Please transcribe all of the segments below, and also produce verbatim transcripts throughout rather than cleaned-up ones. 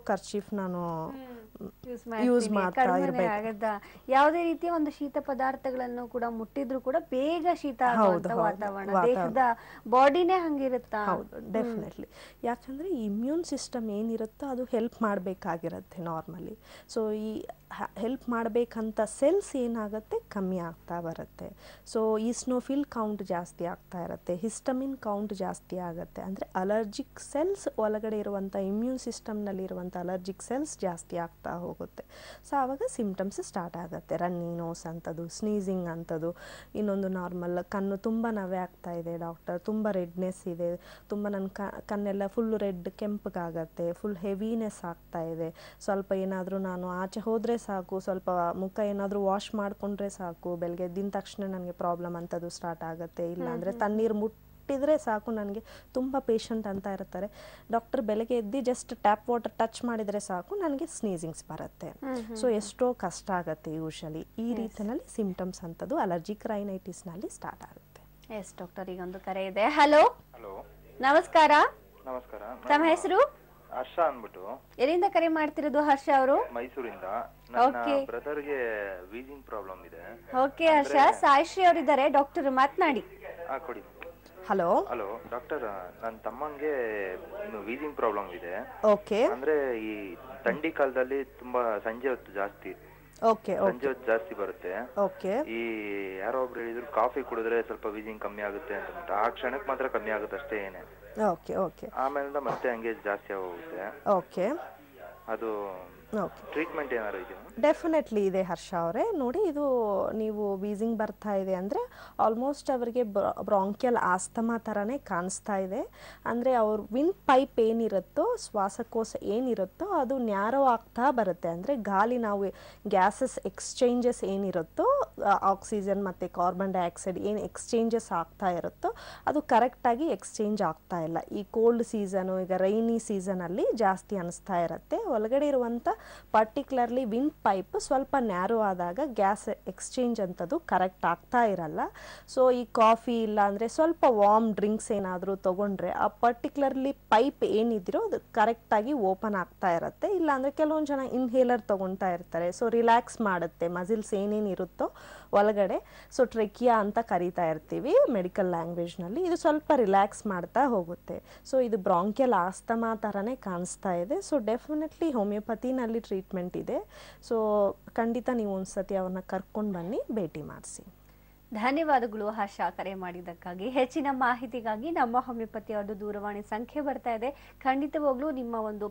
Kerchief ನಾನು use ಮಾಡ್ತಾ ಇರಬೇಕು. ಯಾವುದೇ ರೀತಿಯ ಒಂದು ಶೀತ ಪದಾರ್ಥಗಳನ್ನು ಕೂಡ ಮುಟ್ಟಿದ್ರು ಕೂಡ ಬೇಗ ಶೀತ ಆಗುವಂತ ವಾತಾವರಣ, ದೇಹದ ಬಾಡಿನೇ ಹಂಗಿರುತ್ತಾ? ಹೌದು, ಡೆಫಿನೆಟ್ಲಿ. ಯಾಕಂದ್ರೆ ಇಮ್ಯೂನ್ ಸಿಸ್ಟಮ್ ಏನಿರುತ್ತೋ ಅದು ಹೆಲ್ಪ್ ಮಾಡಬೇಕಾಗಿರುತ್ತೆ ನಾರ್ಮಲಿ. ಸೊ ಈ ಹೆಲ್ಪ್ ಮಾಡಬೇಕಂತ ಸೆಲ್ಸ್ ಏನಾಗುತ್ತೆ ಕಮ್ಮಿ ಆಗ್ತಾ ಬರುತ್ತೆ. ಸೊ ಈಸ್ನೋಫಿಲ್ ಕೌಂಟ್ ಜಾಸ್ತಿ ಆಗ್ತಾ ಇರುತ್ತೆ, ಹಿಸ್ಟಮಿನ್ ಕೌಂಟ್ ಜಾಸ್ತಿ ಆಗುತ್ತೆ. ಅಂದರೆ ಅಲರ್ಜಿಕ್ ಸೆಲ್ಸ್ ಒಳಗಡೆ ಇರುವಂಥ ಇಮ್ಯೂನ್ ಸಿಸ್ಟಮ್ನಲ್ಲಿ ಇರುವಂಥ ಅಲರ್ಜಿಕ್ ಸೆಲ್ಸ್ ಜಾಸ್ತಿ ಆಗ್ತಾ ಹೋಗುತ್ತೆ. ಸೊ ಆವಾಗ ಸಿಮ್ಟಮ್ಸ್ ಸ್ಟಾರ್ಟ್ ಆಗುತ್ತೆ. ರನ್ನಿ ನೋಸ್ ಅಂಥದ್ದು, ಸ್ನೀಸಿಂಗ್ ಅಂಥದ್ದು. ಇನ್ನೊಂದು ನಾರ್ಮಲ್ ಕಣ್ಣು ತುಂಬ ನವೆ ಆಗ್ತಾ ಇದೆ ಡಾಕ್ಟರ್, ತುಂಬ ರೆಡ್ನೆಸ್ ಇದೆ, ತುಂಬ ನನ್ನ ಕಣ್ಣೆಲ್ಲ ಫುಲ್ ರೆಡ್ ಕೆಂಪಗಾಗತ್ತೆ, ಫುಲ್ ಹೆವಿನೆಸ್ ಆಗ್ತಾ ಇದೆ, ಸ್ವಲ್ಪ ಏನಾದರೂ ನಾನು ಆಚೆ ಹೋದರೆ ಸಾಕು, ಸ್ವಲ್ಪ ಮುಖ ಏನಾದರೂ ವಾಶ್ ಮಾಡಿಕೊಂಡ್ರೆ ಸಾಕು, ಬೆಳಗ್ಗೆ ಎದ್ದಿನ ತಕ್ಷಣ ನನಗೆ ಪ್ರಾಬ್ಲಮ್ ಅಂಥದ್ದು ಸ್ಟಾರ್ಟ್ ಆಗುತ್ತೆ. ಇಲ್ಲಾಂದರೆ ತಣ್ಣೀರು ಮುಟ್ಟಿದ್ರೆ ಸಾಕು ನನಗೆ. ತುಂಬ ಪೇಷಂಟ್ ಅಂತ ಇರ್ತಾರೆ, ಡಾಕ್ಟರ್ ಬೆಳಗ್ಗೆ ಎದ್ದು ಜಸ್ಟ್ ಟ್ಯಾಪ್ ವಾಟರ್ ಟಚ್ ಮಾಡಿದರೆ ಸಾಕು ನನಗೆ ಸ್ನೀಸಿಂಗ್ಸ್ ಬರುತ್ತೆ. ಸೊ ಎಷ್ಟೋ ಕಷ್ಟ ಆಗುತ್ತೆ ಯೂಶಲಿ. ಈ ರೀತಿಯಲ್ಲಿ ಸಿಂಪ್ಟಮ್ಸ್ ಅಂಥದ್ದು ಅಲರ್ಜಿಕ್ ರೈನೈಟಿಸ್ನಲ್ಲಿ ಸ್ಟಾರ್ಟ್ ಆಗುತ್ತೆ. ಎಸ್ ಡಾಕ್ಟರ್, ಈಗ ಒಂದು ಕರೆ ಇದೆ. ಹಲೋ, ಹಲೋ, ನಮಸ್ಕಾರ. ನಮಸ್ಕಾರ. ತಮ್ಮ ಹೆಸರು? ಹರ್ಷ ಅಂದ್ಬಿಟ್ಟು. ಎಲ್ಲಿಂದ ಕರೆ ಮಾಡ್ತಿರೋದು ಹರ್ಷ ಅವರು? ಮೈಸೂರಿಂದ. ನನ್ನ ಬ್ರದರ್ಗೆ ವೀಸಿಂಗ್ ಪ್ರಾಬ್ಲಮ್ ಇದೆ. ಓಕೆ ಹರ್ಷ, ಸಾಯಿಶ್ರೀ ಅವರಿದ್ದಾರೆ, ಡಾಕ್ಟರ್ ಮಾತನಾಡಿ. ಹಾ ಕೊಡಿ. ಹಲೋ ಹಲೋ ಡಾಕ್ಟರ್, ನನ್ನ ತಮ್ಮಂಗೆ ವೀಸಿಂಗ್ ಪ್ರಾಬ್ಲಮ್ ಇದೆ. ಓಕೆ. ಅಂದ್ರೆ ಈ ಥಂಡಿ ಕಾಲದಲ್ಲಿ ತುಂಬಾ ಸಂಜೆ ಹೊತ್ತು ಜಾಸ್ತಿ ಓಕೆ ಸಂಜೆ ಹೊತ್ತು ಜಾಸ್ತಿ ಬರುತ್ತೆ. ಓಕೆ. ಈ ಯಾರೋ ಒಬ್ರು ಹೇಳಿದ್ರು ಕಾಫಿ ಕುಡಿದ್ರೆ ಸ್ವಲ್ಪ ವೀಸಿಂಗ್ ಕಮ್ಮಿ ಆಗುತ್ತೆ ಅಂತ. ಆ ಕ್ಷಣಕ್ಕೆ ಮಾತ್ರ ಕಮ್ಮಿ ಆಗುತ್ತೆ ಅಷ್ಟೇ, ಏನೇ. Okay okay. ಆಮೇಲೆ ಮತ್ತೆ ಹಂಗೆ ಜಾಸ್ತಿ ಆಗೋಗುತ್ತೆ. ಓಕೆ. ಅದು ಟ್ರೀಟ್ಮೆಂಟ್ ಏನಾದ್ರು ಇದೆಯಾ? ಡೆಫಿನೆಟ್ಲಿ ಇದೆ ಹರ್ಷ ಅವರೇ. ನೋಡಿ, ಇದು ನೀವು ವೀಸಿಂಗ್ ಬರ್ತಾ ಇದೆ ಅಂದರೆ ಆಲ್ಮೋಸ್ಟ್ ಅವರಿಗೆ ಬ್ರಾಂಕಿಯಲ್ ಆಸ್ತಮಾ ಥರನೇ ಕಾಣಿಸ್ತಾ ಇದೆ. ಅಂದರೆ ಅವ್ರ ವಿನ್ ಪೈಪ್ ಏನಿರುತ್ತೋ, ಶ್ವಾಸಕೋಶ ಏನಿರುತ್ತೋ ಅದು ನ್ಯಾರೋ ಆಗ್ತಾ ಬರುತ್ತೆ. ಅಂದರೆ ಗಾಳಿ ನಾವು ಗ್ಯಾಸಸ್ ಎಕ್ಸ್ಚೇಂಜಸ್ ಏನಿರುತ್ತೋ, ಆಕ್ಸಿಜನ್ ಮತ್ತು ಕಾರ್ಬನ್ ಡೈಆಕ್ಸೈಡ್ ಏನು ಎಕ್ಸ್ಚೇಂಜಸ್ ಆಗ್ತಾ ಇರುತ್ತೋ ಅದು ಕರೆಕ್ಟಾಗಿ ಎಕ್ಸ್ಚೇಂಜ್ ಆಗ್ತಾ ಇಲ್ಲ. ಈ ಕೋಲ್ಡ್ ಸೀಸನು, ಈಗ ರೈನಿ ಸೀಸನಲ್ಲಿ ಜಾಸ್ತಿ ಅನಿಸ್ತಾ ಇರುತ್ತೆ. ಒಳಗಡೆ ಇರುವಂಥ ಪರ್ಟಿಕ್ಯುಲರ್ಲಿ ವಿನ್ ಪೈಪ್ ಸ್ವಲ್ಪ ನ್ಯಾರೋ ಆದಾಗ ಗ್ಯಾಸ್ ಎಕ್ಸ್ಚೇಂಜ್ ಅಂಥದ್ದು ಕರೆಕ್ಟ್ ಆಗ್ತಾ ಇರಲ್ಲ. ಸೊ ಈ ಕಾಫಿ ಇಲ್ಲ ಅಂದರೆ ಸ್ವಲ್ಪ ವಾರ್ಮ್ ಡ್ರಿಂಕ್ಸ್ ಏನಾದರೂ ತೊಗೊಂಡ್ರೆ ಆ ಪರ್ಟಿಕ್ಯುಲರ್ಲಿ ಪೈಪ್ ಏನಿದ್ರೂ ಅದು ಕರೆಕ್ಟಾಗಿ ಓಪನ್ ಆಗ್ತಾ ಇರುತ್ತೆ. ಇಲ್ಲಾಂದರೆ ಕೆಲವೊಂದು ಜನ ಇನ್ಹೇಲರ್ ತೊಗೊಳ್ತಾ ಇರ್ತಾರೆ. ಸೊ ರಿಲ್ಯಾಕ್ಸ್ ಮಾಡುತ್ತೆ ಮಸಿಲ್ಸ್ ಏನೇನಿರುತ್ತೋ ಒಳಗಡೆ. ಸೊ ಟ್ರೆಕಿಯಾ ಅಂತ ಕರಿತಾ ಇರ್ತೀವಿ ಮೆಡಿಕಲ್ ಲ್ಯಾಂಗ್ವೇಜ್ನಲ್ಲಿ. ಇದು ಸ್ವಲ್ಪ ರಿಲ್ಯಾಕ್ಸ್ ಮಾಡ್ತಾ ಹೋಗುತ್ತೆ. ಸೊ ಇದು ಬ್ರಾಂಕಿಯಲ್ ಆಸ್ತಮಾ ಥರನೇ ಕಾಣಿಸ್ತಾ ಇದೆ. ಸೊ ಡೆಫಿನೆಟ್ಲಿ ಹೋಮಿಯೋಪತಿನಲ್ಲಿ ಟ್ರೀಟ್ಮೆಂಟ್ ಇದೆ. ಸೊ ಖಂಡಿತ ನೀವು ಒಂದ್ಸತಿ ಅವ್ರನ್ನ ಕರ್ಕೊಂಡು ಬನ್ನಿ, ಭೇಟಿ ಮಾಡಿಸಿ. ಧನ್ಯವಾದಗಳು ಹರ್ಷ, ಕರೆ ಮಾಡಿದ್ದಕ್ಕಾಗಿ. ಹೆಚ್ಚಿನ ಮಾಹಿತಿಗಾಗಿ ನಮ್ಮ ಹೋಮಿಯೋಪತಿ ಅವ್ರದ್ದು ದೂರವಾಣಿ ಸಂಖ್ಯೆ ಬರ್ತಾ ಇದೆ. ಖಂಡಿತವಾಗ್ಲೂ ನಿಮ್ಮ ಒಂದು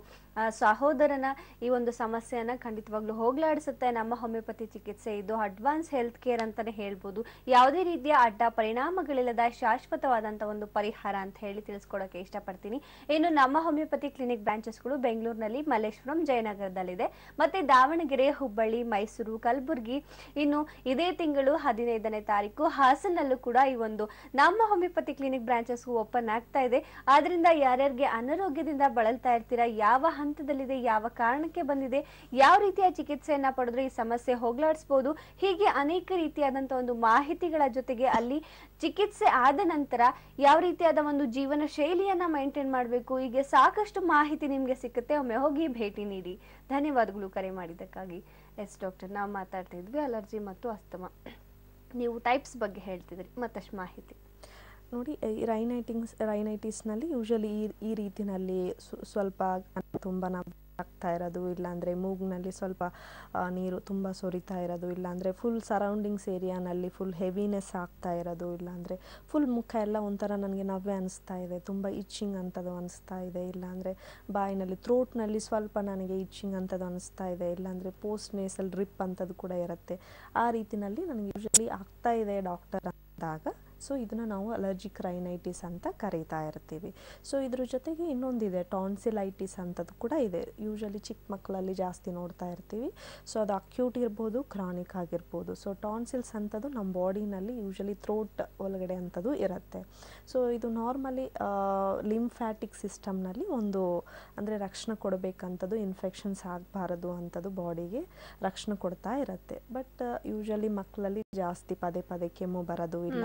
ಸಹೋದರನ ಈ ಒಂದು ಸಮಸ್ಯೆಯನ್ನ ಖಂಡಿತವಾಗ್ಲೂ ಹೋಗ್ಲಾಡಿಸುತ್ತೆ ನಮ್ಮ ಹೋಮಿಯೋಪತಿ ಚಿಕಿತ್ಸೆ. ಇದು ಅಡ್ವಾನ್ಸ್ ಹೆಲ್ತ್ ಕೇರ್ ಅಂತಾನೆ ಹೇಳ್ಬೋದು. ಯಾವುದೇ ರೀತಿಯ ಅಡ್ಡ ಪರಿಣಾಮಗಳಿಲ್ಲದ ಶಾಶ್ವತವಾದಂಥ ಒಂದು ಪರಿಹಾರ ಅಂತ ಹೇಳಿ ತಿಳಿಸ್ಕೊಡೋಕೆ ಇಷ್ಟಪಡ್ತೀನಿ. ಇನ್ನು ನಮ್ಮ ಹೋಮಿಯೋಪತಿ ಕ್ಲಿನಿಕ್ ಬ್ರಾಂಚಸ್ಗಳು ಬೆಂಗಳೂರಿನಲ್ಲಿ, ಮಲ್ಲೇಶ್ವರಂ, ಜಯನಗರದಲ್ಲಿದೆ, ಮತ್ತೆ ದಾವಣಗೆರೆ, ಹುಬ್ಬಳ್ಳಿ, ಮೈಸೂರು, ಕಲಬುರಗಿ. ಇನ್ನು ಇದೇ ತಿಂಗಳು ಹದಿನೈದನೇ ತಾರೀಕು ಹಾಸನಲ್ಲೂ ಕೂಡ ಈ ಒಂದು ನಮ್ಮ ಹೋಮಿಯೋಪತಿ ಕ್ಲಿನಿಕ್ ಬ್ರಾಂಚಸ್ ಓಪನ್ ಆಗ್ತಾ ಇದೆ. ಆದ್ರಿಂದ ಯಾರ್ಯಾರಿಗೆ ಅನಾರೋಗ್ಯದಿಂದ ಬಳಲ್ತಾ ಇರ್ತೀರಾ, ಯಾವ ಹಂತದಲ್ಲಿದೆ, ಯಾವ ಕಾರಣಕ್ಕೆ ಬಂದಿದೆ, ಯಾವ ರೀತಿಯ ಚಿಕಿತ್ಸೆಯನ್ನ ಪಡೆದ್ರೆ ಈ ಸಮಸ್ಯೆ ಹೋಗ್ಲಾಡಿಸಬಹುದು, ಹೀಗೆ ಅನೇಕ ರೀತಿಯಾದಂತಹ ಒಂದು ಮಾಹಿತಿಗಳ ಜೊತೆಗೆ ಅಲ್ಲಿ ಚಿಕಿತ್ಸೆ ಆದ ನಂತರ ಯಾವ ರೀತಿಯಾದ ಒಂದು ಜೀವನ ಶೈಲಿಯನ್ನ ಮೈಂಟೈನ್ ಮಾಡಬೇಕು, ಹೀಗೆ ಸಾಕಷ್ಟು ಮಾಹಿತಿ ನಿಮ್ಗೆ ಸಿಗುತ್ತೆ. ಒಮ್ಮೆ ಹೋಗಿ ಭೇಟಿ ನೀಡಿ. ಧನ್ಯವಾದಗಳು ಕರೆ ಮಾಡಿದ್ದಕ್ಕಾಗಿ. ಎಸ್ ಡಾಕ್ಟರ್, ನಾವು ಮಾತಾಡ್ತಾ ಇದ್ವಿ ಅಲರ್ಜಿ ಮತ್ತು ಅಸ್ತಮಾ. ನೀವು ಟೈಪ್ಸ್ ಬಗ್ಗೆ ಹೇಳ್ತಿದ್ರಿ, ಮತ್ತಷ್ಟು ಮಾಹಿತಿ ನೋಡಿ. ರೈನೈಟಿಂಗ್ಸ್ ರೈನೈಟಿಸ್ನಲ್ಲಿ ಯೂಶಲಿ ಈ ಈ ರೀತಿಯಲ್ಲಿ ಸ್ವಲ್ಪ ತುಂಬ ಆಗ್ತಾ ಇರೋದು, ಇಲ್ಲಾಂದರೆ ಮೂಗ್ನಲ್ಲಿ ಸ್ವಲ್ಪ ನೀರು ತುಂಬ ಸೊರಿತಾ ಇರೋದು, ಇಲ್ಲಾಂದರೆ ಫುಲ್ ಸರೌಂಡಿಂಗ್ಸ್ ಏರಿಯಾನಲ್ಲಿ ಫುಲ್ ಹೆವಿನೆಸ್ ಆಗ್ತಾ ಇರೋದು, ಇಲ್ಲಾಂದರೆ ಫುಲ್ ಮುಖ ಎಲ್ಲ ಒಂಥರ ನನಗೆ ನವ್ವೆ ಅನಿಸ್ತಾ ಇದೆ, ತುಂಬ ಇಚ್ಚಿಂಗ್ ಅಂಥದ್ದು ಅನಿಸ್ತಾ ಇದೆ, ಇಲ್ಲಾಂದರೆ ಬಾಯಿನಲ್ಲಿ ಥ್ರೋಟ್ನಲ್ಲಿ ಸ್ವಲ್ಪ ನನಗೆ ಇಚ್ಚಿಂಗ್ ಅಂಥದ್ದು ಅನಿಸ್ತಾ ಇದೆ, ಇಲ್ಲಾಂದರೆ ಪೋಸ್ಟ್ ನೇಸಲ್ ಡ್ರಿಪ್ ಅಂಥದ್ದು ಕೂಡ ಇರುತ್ತೆ. ಆ ರೀತಿಯಲ್ಲಿ ನನಗೆ ಯೂಶಲಿ ಆಗ್ತಾ ಇದೆ ಡಾಕ್ಟರ್ ಅಂದಾಗ, ಸೊ ಇದನ್ನು ನಾವು ಅಲರ್ಜಿಕ್ ರೈನೈಟಿಸ್ ಅಂತ ಕರೀತಾ ಇರ್ತೀವಿ. ಸೊ ಇದ್ರ ಜೊತೆಗೆ ಇನ್ನೊಂದಿದೆ ಟಾನ್ಸಿಲೈಟಿಸ್ ಅಂಥದ್ದು ಕೂಡ ಇದೆ. ಯೂಶಲಿ ಚಿಕ್ಕ ಮಕ್ಕಳಲ್ಲಿ ಜಾಸ್ತಿ ನೋಡ್ತಾ ಇರ್ತೀವಿ. ಸೊ ಅದು ಅಕ್ಯೂಟ್ ಇರ್ಬೋದು, ಕ್ರಾನಿಕ್ ಆಗಿರ್ಬೋದು. ಸೊ ಟಾನ್ಸಿಲ್ಸ್ ಅಂಥದ್ದು ನಮ್ಮ ಬಾಡಿನಲ್ಲಿ ಯೂಶಲಿ ಥ್ರೋಟ್ ಒಳಗಡೆ ಅಂಥದ್ದು ಇರುತ್ತೆ. ಸೊ ಇದು ನಾರ್ಮಲಿ ಲಿಂಫ್ಯಾಟಿಕ್ ಸಿಸ್ಟಮ್ನಲ್ಲಿ ಒಂದು ಅಂದರೆ ರಕ್ಷಣೆ ಕೊಡಬೇಕಂಥದ್ದು, ಇನ್ಫೆಕ್ಷನ್ಸ್ ಆಗಬಾರದು ಅಂಥದ್ದು ಬಾಡಿಗೆ ರಕ್ಷಣೆ ಕೊಡ್ತಾ ಇರುತ್ತೆ. ಬಟ್ ಯೂಶಲಿ ಮಕ್ಕಳಲ್ಲಿ ಜಾಸ್ತಿ ಪದೇ ಪದೇ ಕೆಮ್ಮು ಬರೋದು, ಇಲ್ಲ ಅಂದರೆ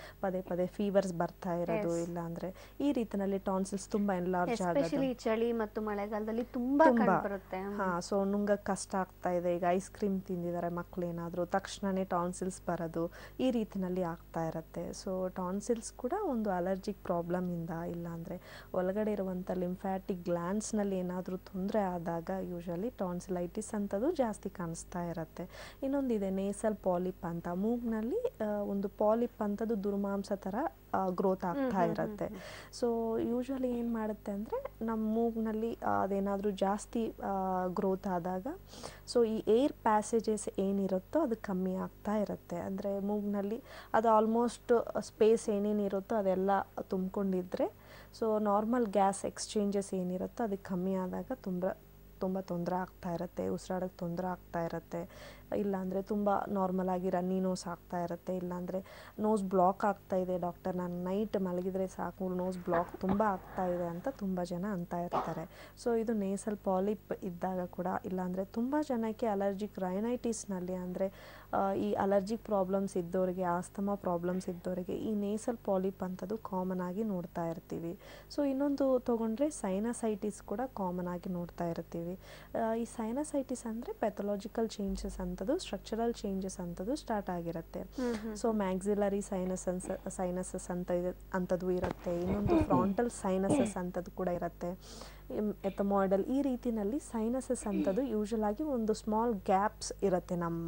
ಪದೇ ಪದೇ ಫೀವರ್ಸ್ ಬರ್ತಾ ಇರೋದು, ಇಲ್ಲ ಅಂದ್ರೆ ಈ ರೀತಿನಲ್ಲಿ ಟಾನ್ಸಿಲ್ಸ್ ತುಂಬಾ ಎನ್ಲಾರ್ಜ್ ಆಗೋದು. ಚಳಿ ಮತ್ತು ಮಳೆಗಾಲದಲ್ಲಿ ತುಂಬಾ ಕಂಡುಬರುತ್ತೆ. ಹಾ, ಸೊ ನುಂಗಕ್ಕೆ ಕಷ್ಟ ಆಗ್ತಾ ಇದೆ. ಈಗ ಐಸ್ ಕ್ರೀಮ್ ತಿಂದಿದ್ದಾರೆ ಮಕ್ಳು ಏನಾದ್ರು, ತಕ್ಷಣನೇ ಟಾನ್ಸಿಲ್ಸ್ ಬರೋದು, ಈ ರೀತಿನಲ್ಲಿ ಆಗ್ತಾ ಇರುತ್ತೆ. ಸೊ ಟಾನ್ಸಿಲ್ಸ್ ಕೂಡ ಒಂದು ಅಲರ್ಜಿಕ್ ಪ್ರಾಬ್ಲಮ್ ಇಂದ, ಇಲ್ಲ ಅಂದ್ರೆ ಒಳಗಡೆ ಇರುವಂತ ಲಿಂಫ್ಯಾಟಿಕ್ ಗ್ಲ್ಯಾಂಡ್ಸ್ ನಲ್ಲಿ ಏನಾದರೂ ತೊಂದರೆ ಆದಾಗ ಯೂಶಲಿ ಟಾನ್ಸಿಲೈಟಿಸ್ ಅಂತದ್ದು ಜಾಸ್ತಿ ಕಾಣಿಸ್ತಾ ಇರುತ್ತೆ. ಇನ್ನೊಂದಿದೆ ನೇಸಲ್ ಪಾಲಿಪ್ ಅಂತ, ಮೂಗ್ನಲ್ಲಿ ಒಂದು ಪಾಲಿಪ್ ಅಂತದ್ದು ದುರ್ಮಾಂಸ ತರ ಗ್ರೋತ್ ಆಗ್ತಾ ಇರುತ್ತೆ. ಸೊ ಯೂಶಲಿ ಏನು ಮಾಡುತ್ತೆ ಅಂದರೆ ನಮ್ಮ ಮೂಗ್ನಲ್ಲಿ ಅದೇನಾದರೂ ಜಾಸ್ತಿ ಗ್ರೋತ್ ಆದಾಗ ಸೊ ಈ ಏರ್ ಪ್ಯಾಸೇಜಸ್ ಏನಿರುತ್ತೋ ಅದು ಕಮ್ಮಿ ಆಗ್ತಾ ಇರುತ್ತೆ. ಅಂದರೆ ಮೂಗ್ನಲ್ಲಿ ಅದು ಆಲ್ಮೋಸ್ಟ್ ಸ್ಪೇಸ್ ಏನೇನಿರುತ್ತೋ ಅದೆಲ್ಲ ತುಂಬಿಕೊಂಡಿದ್ರೆ ಸೊ ನಾರ್ಮಲ್ ಗ್ಯಾಸ್ ಎಕ್ಸ್ಚೇಂಜಸ್ ಏನಿರುತ್ತೋ ಅದು ಕಮ್ಮಿ ಆದಾಗ ತುಂಬ ತುಂಬ ತೊಂದರೆ ಆಗ್ತಾ ಇರುತ್ತೆ, ಉಸಿರಾಡೋಕ್ಕೆ ತೊಂದರೆ ಆಗ್ತಾ ಇರುತ್ತೆ. ಇಲ್ಲಾಂದರೆ ತುಂಬ ನಾರ್ಮಲಾಗಿ ರನ್ನಿ ನೋಸ್ ಆಗ್ತಾ ಇರುತ್ತೆ, ಇಲ್ಲಾಂದರೆ ನೋಸ್ ಬ್ಲಾಕ್ ಆಗ್ತಾ ಇದೆ ಡಾಕ್ಟರ್, ನಾನು ನೈಟ್ ಮಲಗಿದರೆ ಸಾಕು ನೋಸ್ ಬ್ಲಾಕ್ ತುಂಬ ಆಗ್ತಾ ಇದೆ ಅಂತ ತುಂಬ ಜನ ಅಂತ ಇರ್ತಾರೆ. ಸೊ ಇದು ನೇಸಲ್ ಪಾಲಿಪ್ ಇದ್ದಾಗ ಕೂಡ, ಇಲ್ಲಾಂದರೆ ತುಂಬ ಜನಕ್ಕೆ ಅಲರ್ಜಿಕ್ ರೈನೈಟಿಸ್ನಲ್ಲಿ ಅಂದರೆ ಈ ಅಲರ್ಜಿಕ್ ಪ್ರಾಬ್ಲಮ್ಸ್ ಇದ್ದವರಿಗೆ, ಆಸ್ತಮಾ ಪ್ರಾಬ್ಲಮ್ಸ್ ಇದ್ದವರಿಗೆ ಈ ನೇಸಲ್ ಪಾಲಿಪ್ ಅಂಥದ್ದು ಕಾಮನ್ ಆಗಿ ನೋಡ್ತಾ ಇರ್ತೀವಿ. ಸೊ ಇನ್ನೊಂದು ತೊಗೊಂಡ್ರೆ ಸೈನಸೈಟಿಸ್ ಕೂಡ ಕಾಮನ್ ಆಗಿ ನೋಡ್ತಾ ಇರ್ತೀವಿ. ಈ ಸೈನಸೈಟಿಸ್ ಅಂದರೆ ಪೆಥಾಲಜಿಕಲ್ ಚೇಂಜಸ್ ಅಂತದ್ದು, ಸ್ಟ್ರಕ್ಚರಲ್ ಚೇಂಜಸ್ ಅಂತದ್ದು ಸ್ಟಾರ್ಟ್ ಆಗಿರುತ್ತೆ. ಸೊ ಮ್ಯಾಕ್ಸಿಲರಿ ಸೈನಸಸ್ ಸೈನಸಸ್ ಅಂತ ಅಂಥದ್ದು ಇರುತ್ತೆ, ಇನ್ನೊಂದು ಫ್ರಾಂಟಲ್ ಸೈನಸಸ್ ಅಂಥದ್ದು ಕೂಡ ಇರುತ್ತೆ, ಎಥಮಾಯ್ಡಲ್, ಈ ರೀತಿನಲ್ಲಿ ಸೈನಸಸ್ ಅಂಥದ್ದು ಯೂಶಲ್ ಆಗಿ ಒಂದು ಸ್ಮಾಲ್ ಗ್ಯಾಪ್ಸ್ ಇರುತ್ತೆ ನಮ್ಮ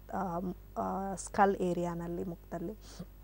ಸ್ಕಲ್ ಏರಿಯಾನಲ್ಲಿ, ಮುಖದಲ್ಲಿ.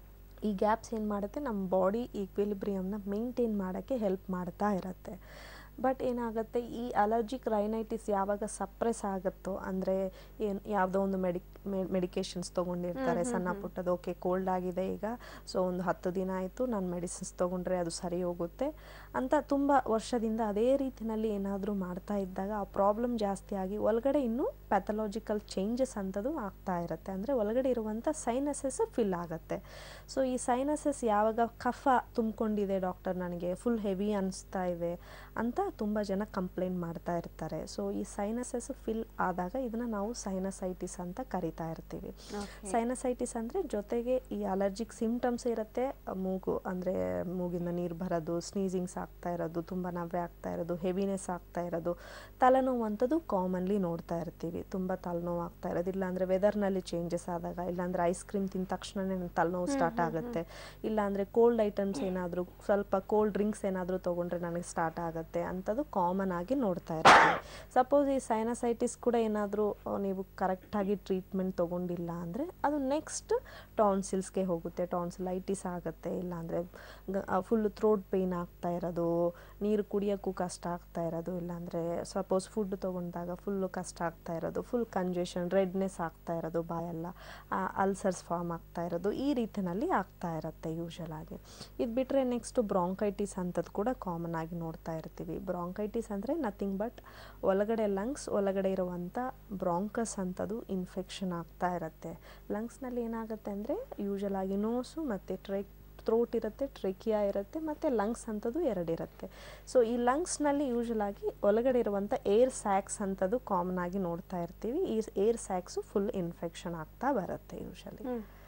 ಈ ಗ್ಯಾಪ್ಸ್ ಏನು ಮಾಡುತ್ತೆ, ನಮ್ಮ ಬಾಡಿ ಈಕ್ವಿಲಿಬ್ರಿಯಮ್ನ ಮೇಂಟೈನ್ ಮಾಡೋಕ್ಕೆ ಹೆಲ್ಪ್ ಮಾಡ್ತಾ ಇರುತ್ತೆ. ಬಟ್ ಏನಾಗುತ್ತೆ, ಈ ಅಲರ್ಜಿಕ್ ರೈನೈಟಿಸ್ ಯಾವಾಗ ಸಪ್ರೆಸ್ ಆಗುತ್ತೋ, ಅಂದರೆ ಏನು ಯಾವುದೋ ಒಂದು ಮೆಡಿ ಮೆಡಿಕೇಶನ್ಸ್ ತೊಗೊಂಡಿರ್ತಾರೆ ಸಣ್ಣ ಪುಟ್ಟದು, ಓಕೆ ಕೋಲ್ಡ್ ಆಗಿದೆ ಈಗ, ಸೊ ಒಂದು ಹತ್ತು ದಿನ ಆಯಿತು ನಾನು ಮೆಡಿಸಿನ್ಸ್ ತೊಗೊಂಡ್ರೆ ಅದು ಸರಿ ಹೋಗುತ್ತೆ ಅಂತ ತುಂಬ ವರ್ಷದಿಂದ ಅದೇ ರೀತಿಯಲ್ಲಿ ಏನಾದರೂ ಮಾಡ್ತಾ ಇದ್ದಾಗ ಆ ಪ್ರಾಬ್ಲಮ್ ಜಾಸ್ತಿ ಆಗಿ ಒಳಗಡೆ ಇನ್ನೂ ಪ್ಯಾಥಲಾಜಿಕಲ್ ಚೇಂಜಸ್ ಅಂಥದ್ದು ಆಗ್ತಾ ಇರುತ್ತೆ. ಅಂದರೆ ಒಳಗಡೆ ಇರುವಂಥ ಸೈನಸಸ್ ಫಿಲ್ ಆಗುತ್ತೆ. ಸೊ ಈ ಸೈನಸಸ್ ಯಾವಾಗ ಕಫ ತುಂಬಿಕೊಂಡಿದೆ ಡಾಕ್ಟರ್, ನನಗೆ ಫುಲ್ ಹೆವಿ ಅನಿಸ್ತಾ ಇದೆ ಅಂತ ತುಂಬ ಜನ ಕಂಪ್ಲೇಂಟ್ ಮಾಡ್ತಾ ಇರ್ತಾರೆ. ಸೊ ಈ ಸೈನಸಸ್ ಫಿಲ್ ಆದಾಗ ಇದನ್ನು ನಾವು ಸೈನಸೈಟಿಸ್ ಅಂತ ಕರಿತಾ ಇರ್ತೀವಿ. ಸೈನಸೈಟಿಸ್ ಅಂದರೆ ಜೊತೆಗೆ ಈ ಅಲರ್ಜಿಕ್ ಸಿಂಪ್ಟಮ್ಸ್ ಇರುತ್ತೆ, ಮೂಗು ಅಂದರೆ ಮೂಗಿಂದ ನೀರು ಬರೋದು, ಸ್ನೀಸಿಂಗ್ಸ್ ಆಗ್ತಾ ಇರೋದು, ತುಂಬ ನವೆ ಆಗ್ತಾ ಇರೋದು, ಹೆವಿನೆಸ್ ಆಗ್ತಾ ಇರೋದು, ತಲೆನೋವು ಅಂಥದ್ದು ಕಾಮನ್ಲಿ ನೋಡ್ತಾ ಇರ್ತೀವಿ. ತುಂಬ ತಲೆನೋವು ಆಗ್ತಾ ಇರೋದು, ಇಲ್ಲಾಂದರೆ ವೆದರ್ನಲ್ಲಿ ಚೇಂಜಸ್ ಆದಾಗ, ಇಲ್ಲಾಂದರೆ ಐಸ್ ಕ್ರೀಮ್ ತಿಂದ ತಕ್ಷಣವೇ ತಲೆನೋವು ಸ್ಟಾರ್ಟ್ ಆಗುತ್ತೆ, ಇಲ್ಲಾಂದರೆ ಕೋಲ್ಡ್ ಐಟಮ್ಸ್ ಏನಾದರೂ, ಸ್ವಲ್ಪ ಕೋಲ್ಡ್ ಡ್ರಿಂಕ್ಸ್ ಏನಾದರೂ ತೊಗೊಂಡ್ರೆ ನನಗೆ ಸ್ಟಾರ್ಟ್ ಆಗುತ್ತೆ ಅಂಥದ್ದು ಕಾಮನ್ ಆಗಿ ನೋಡ್ತಾ ಇರ್ತೀವಿ. ಸಪೋಸ್ ಈ ಸೈನಸೈಟಿಸ್ ಕೂಡ ಏನಾದರೂ ನೀವು ಕರೆಕ್ಟಾಗಿ ಟ್ರೀಟ್ಮೆಂಟ್ ತೊಗೊಂಡಿಲ್ಲ ಅಂದರೆ ಅದು ನೆಕ್ಸ್ಟ್ ಟಾನ್ಸಿಲ್ಸ್ಗೆ ಹೋಗುತ್ತೆ, ಟಾನ್ಸಿಲೈಟಿಸ್ ಆಗುತ್ತೆ, ಇಲ್ಲಾಂದರೆ ಫುಲ್ಲು ಥ್ರೋಟ್ ಪೇಯ್ನ್ ಆಗ್ತಾ ಇರೋದು, ನೀರು ಕುಡಿಯೋಕ್ಕೂ ಕಷ್ಟ ಆಗ್ತಾ ಇರೋದು, ಇಲ್ಲಾಂದರೆ ಸಪೋಸ್ ಫುಡ್ ತೊಗೊಂಡಾಗ ಫುಲ್ಲು ಕಷ್ಟ ಆಗ್ತಾ ಇರೋದು, ಫುಲ್ ಕಂಜೆಷನ್, ರೆಡ್ನೆಸ್ ಆಗ್ತಾ ಇರೋದು, ಬಾಯೆಲ್ಲ ಅಲ್ಸರ್ಸ್ ಫಾರ್ಮ್ ಆಗ್ತಾ ಇರೋದು, ಈ ರೀತಿಯಲ್ಲಿ ಆಗ್ತಾ ಇರುತ್ತೆ ಯೂಶಲ್ ಆಗಿ. ಇದು ಬಿಟ್ಟರೆ ನೆಕ್ಸ್ಟು ಬ್ರಾಂಕೈಟಿಸ್ ಅಂಥದ್ದು ಕೂಡ ಕಾಮನ್ ಆಗಿ ನೋಡ್ತಾ ಇರ್ತೀವಿ. ಬ್ರಾಂಕೈಟಿಸ್ ಅಂದರೆ ನಥಿಂಗ್ ಬಟ್ ಒಳಗಡೆ ಲಂಗ್ಸ್ ಒಳಗಡೆ ಇರುವಂಥ ಬ್ರಾಂಕಸ್ ಅಂಥದ್ದು ಇನ್ಫೆಕ್ಷನ್ ಆಗ್ತಾ ಇರುತ್ತೆ. ಲಂಗ್ಸ್ನಲ್ಲಿ ಏನಾಗುತ್ತೆ ಅಂದರೆ ಯೂಶಲ್ ಆಗಿ ನೋಸು ಮತ್ತು ಟ್ರೆಕ್ ಥ್ರೋಟ್ ಇರುತ್ತೆ, ಟ್ರೆಕಿಯಾ ಇರುತ್ತೆ, ಮತ್ತು ಲಂಗ್ಸ್ ಅಂಥದ್ದು ಎರಡಿರುತ್ತೆ. ಸೊ ಈ ಲಂಗ್ಸ್ನಲ್ಲಿ ಯೂಶಲ್ ಆಗಿ ಒಳಗಡೆ ಇರುವಂಥ ಏರ್ ಸ್ಯಾಕ್ಸ್ ಅಂಥದ್ದು ಕಾಮನ್ ಆಗಿ ನೋಡ್ತಾ ಇರ್ತೀವಿ. ಈ ಏರ್ ಸ್ಯಾಕ್ಸು ಫುಲ್ ಇನ್ಫೆಕ್ಷನ್ ಆಗ್ತಾ ಬರುತ್ತೆ ಯೂಶಲಿ.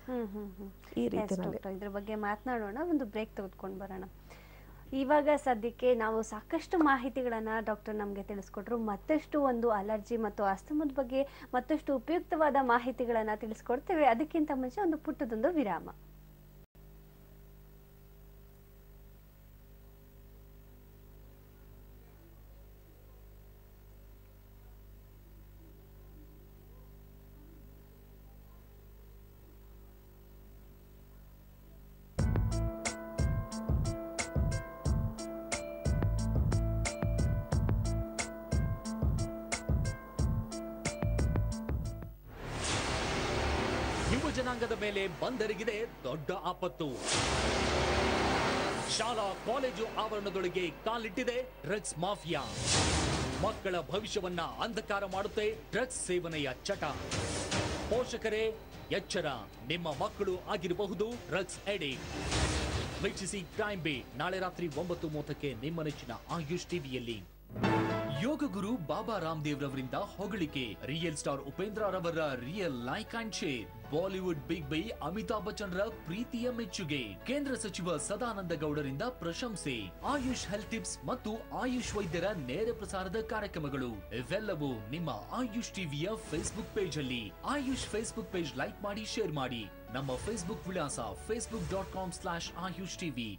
ಈ ರೀತಿಯಲ್ಲಿ ಇದ್ರ ಬಗ್ಗೆ ಮಾತನಾಡೋಣ, ಒಂದು ಬ್ರೇಕ್ ತೆಗೆದುಕೊಂಡು ಬರೋಣ. ಇವಾಗ ಸದ್ಯಕ್ಕೆ ನಾವು ಸಾಕಷ್ಟು ಮಾಹಿತಿಗಳನ್ನು ಡಾಕ್ಟರ್ ನಮಗೆ ತಿಳಿಸ್ಕೊಟ್ರು. ಮತ್ತಷ್ಟು ಒಂದು ಅಲರ್ಜಿ ಮತ್ತು ಆಸ್ತಮದ ಬಗ್ಗೆ ಮತ್ತಷ್ಟು ಉಪಯುಕ್ತವಾದ ಮಾಹಿತಿಗಳನ್ನು ತಿಳಿಸ್ಕೊಡ್ತೇವೆ. ಅದಕ್ಕಿಂತ ಮುಂಚೆ ಒಂದು ಪುಟ್ಟದೊಂದು ವಿರಾಮ. ಜನಾಂಗದ ಮೇಲೆ ಬಂದೆರಗಿದೆ ದೊಡ್ಡ ಆಪತ್ತು. ಶಾಲಾ ಕಾಲೇಜು ಆವರಣದೊಳಗೆ ಕಾಲಿಟ್ಟಿದೆ ಡ್ರಗ್ಸ್ ಮಾಫಿಯಾ. ಮಕ್ಕಳ ಭವಿಷ್ಯವನ್ನ ಅಂಧಕಾರ ಮಾಡುತ್ತೆ ಡ್ರಗ್ಸ್ ಸೇವನೆಯ ಚಟ. ಪೋಷಕರೇ ಎಚ್ಚರ, ನಿಮ್ಮ ಮಕ್ಕಳು ಆಗಿರಬಹುದು ಡ್ರಗ್ಸ್ ಅಡಿಕ್ಟ್. ವೀಕ್ಷಿಸಿ ಕ್ರೈಮ್ ಬೀಟ್ ನಾಳೆ ರಾತ್ರಿ ಒಂಬತ್ತು ಮೂವತ್ತಕ್ಕೆ ನಿಮ್ಮ ನೆಚ್ಚಿನ ಆಯುಷ್ ಟಿವಿಯಲ್ಲಿ. ಯೋಗ ಗುರು ಬಾಬಾ ರಾಮದೇವ್ ರವರಿಂದ ಹೊಗಳಿಕೆ, ರಿಯಲ್ ಸ್ಟಾರ್ ಉಪೇಂದ್ರ ರವರ real like and share, Bollywood big B Amitabh Bachchan ರ ಪ್ರೀತಿಯ ಮೆಚ್ಚುಗೆ, ಕೇಂದ್ರ ಸಚಿವ ಸದಾನಂದ ಗೌಡರಿಂದ ಪ್ರಶಂಸೆ, ಆಯುಷ್ ಹೆಲ್ತ್ ಟಿಪ್ಸ್ ಮತ್ತು ಆಯುಷ್ ವೈದ್ಯರ ನೇರ ಪ್ರಸಾರದ ಕಾರ್ಯಕ್ರಮಗಳು ಇವೆಲ್ಲವೂ ನಿಮ್ಮ ಆಯುಷ್ ಟಿವಿಯ ಫೇಸ್ಬುಕ್ ಪೇಜ್ ಅಲ್ಲಿ. ಆಯುಷ್ ಫೇಸ್ಬುಕ್ ಪೇಜ್ ಲೈಕ್ ಮಾಡಿ, ಶೇರ್ ಮಾಡಿ. ನಮ್ಮ ಫೇಸ್ಬುಕ್ ವಿಳಾಸ Facebook dot com slash Ayush TV.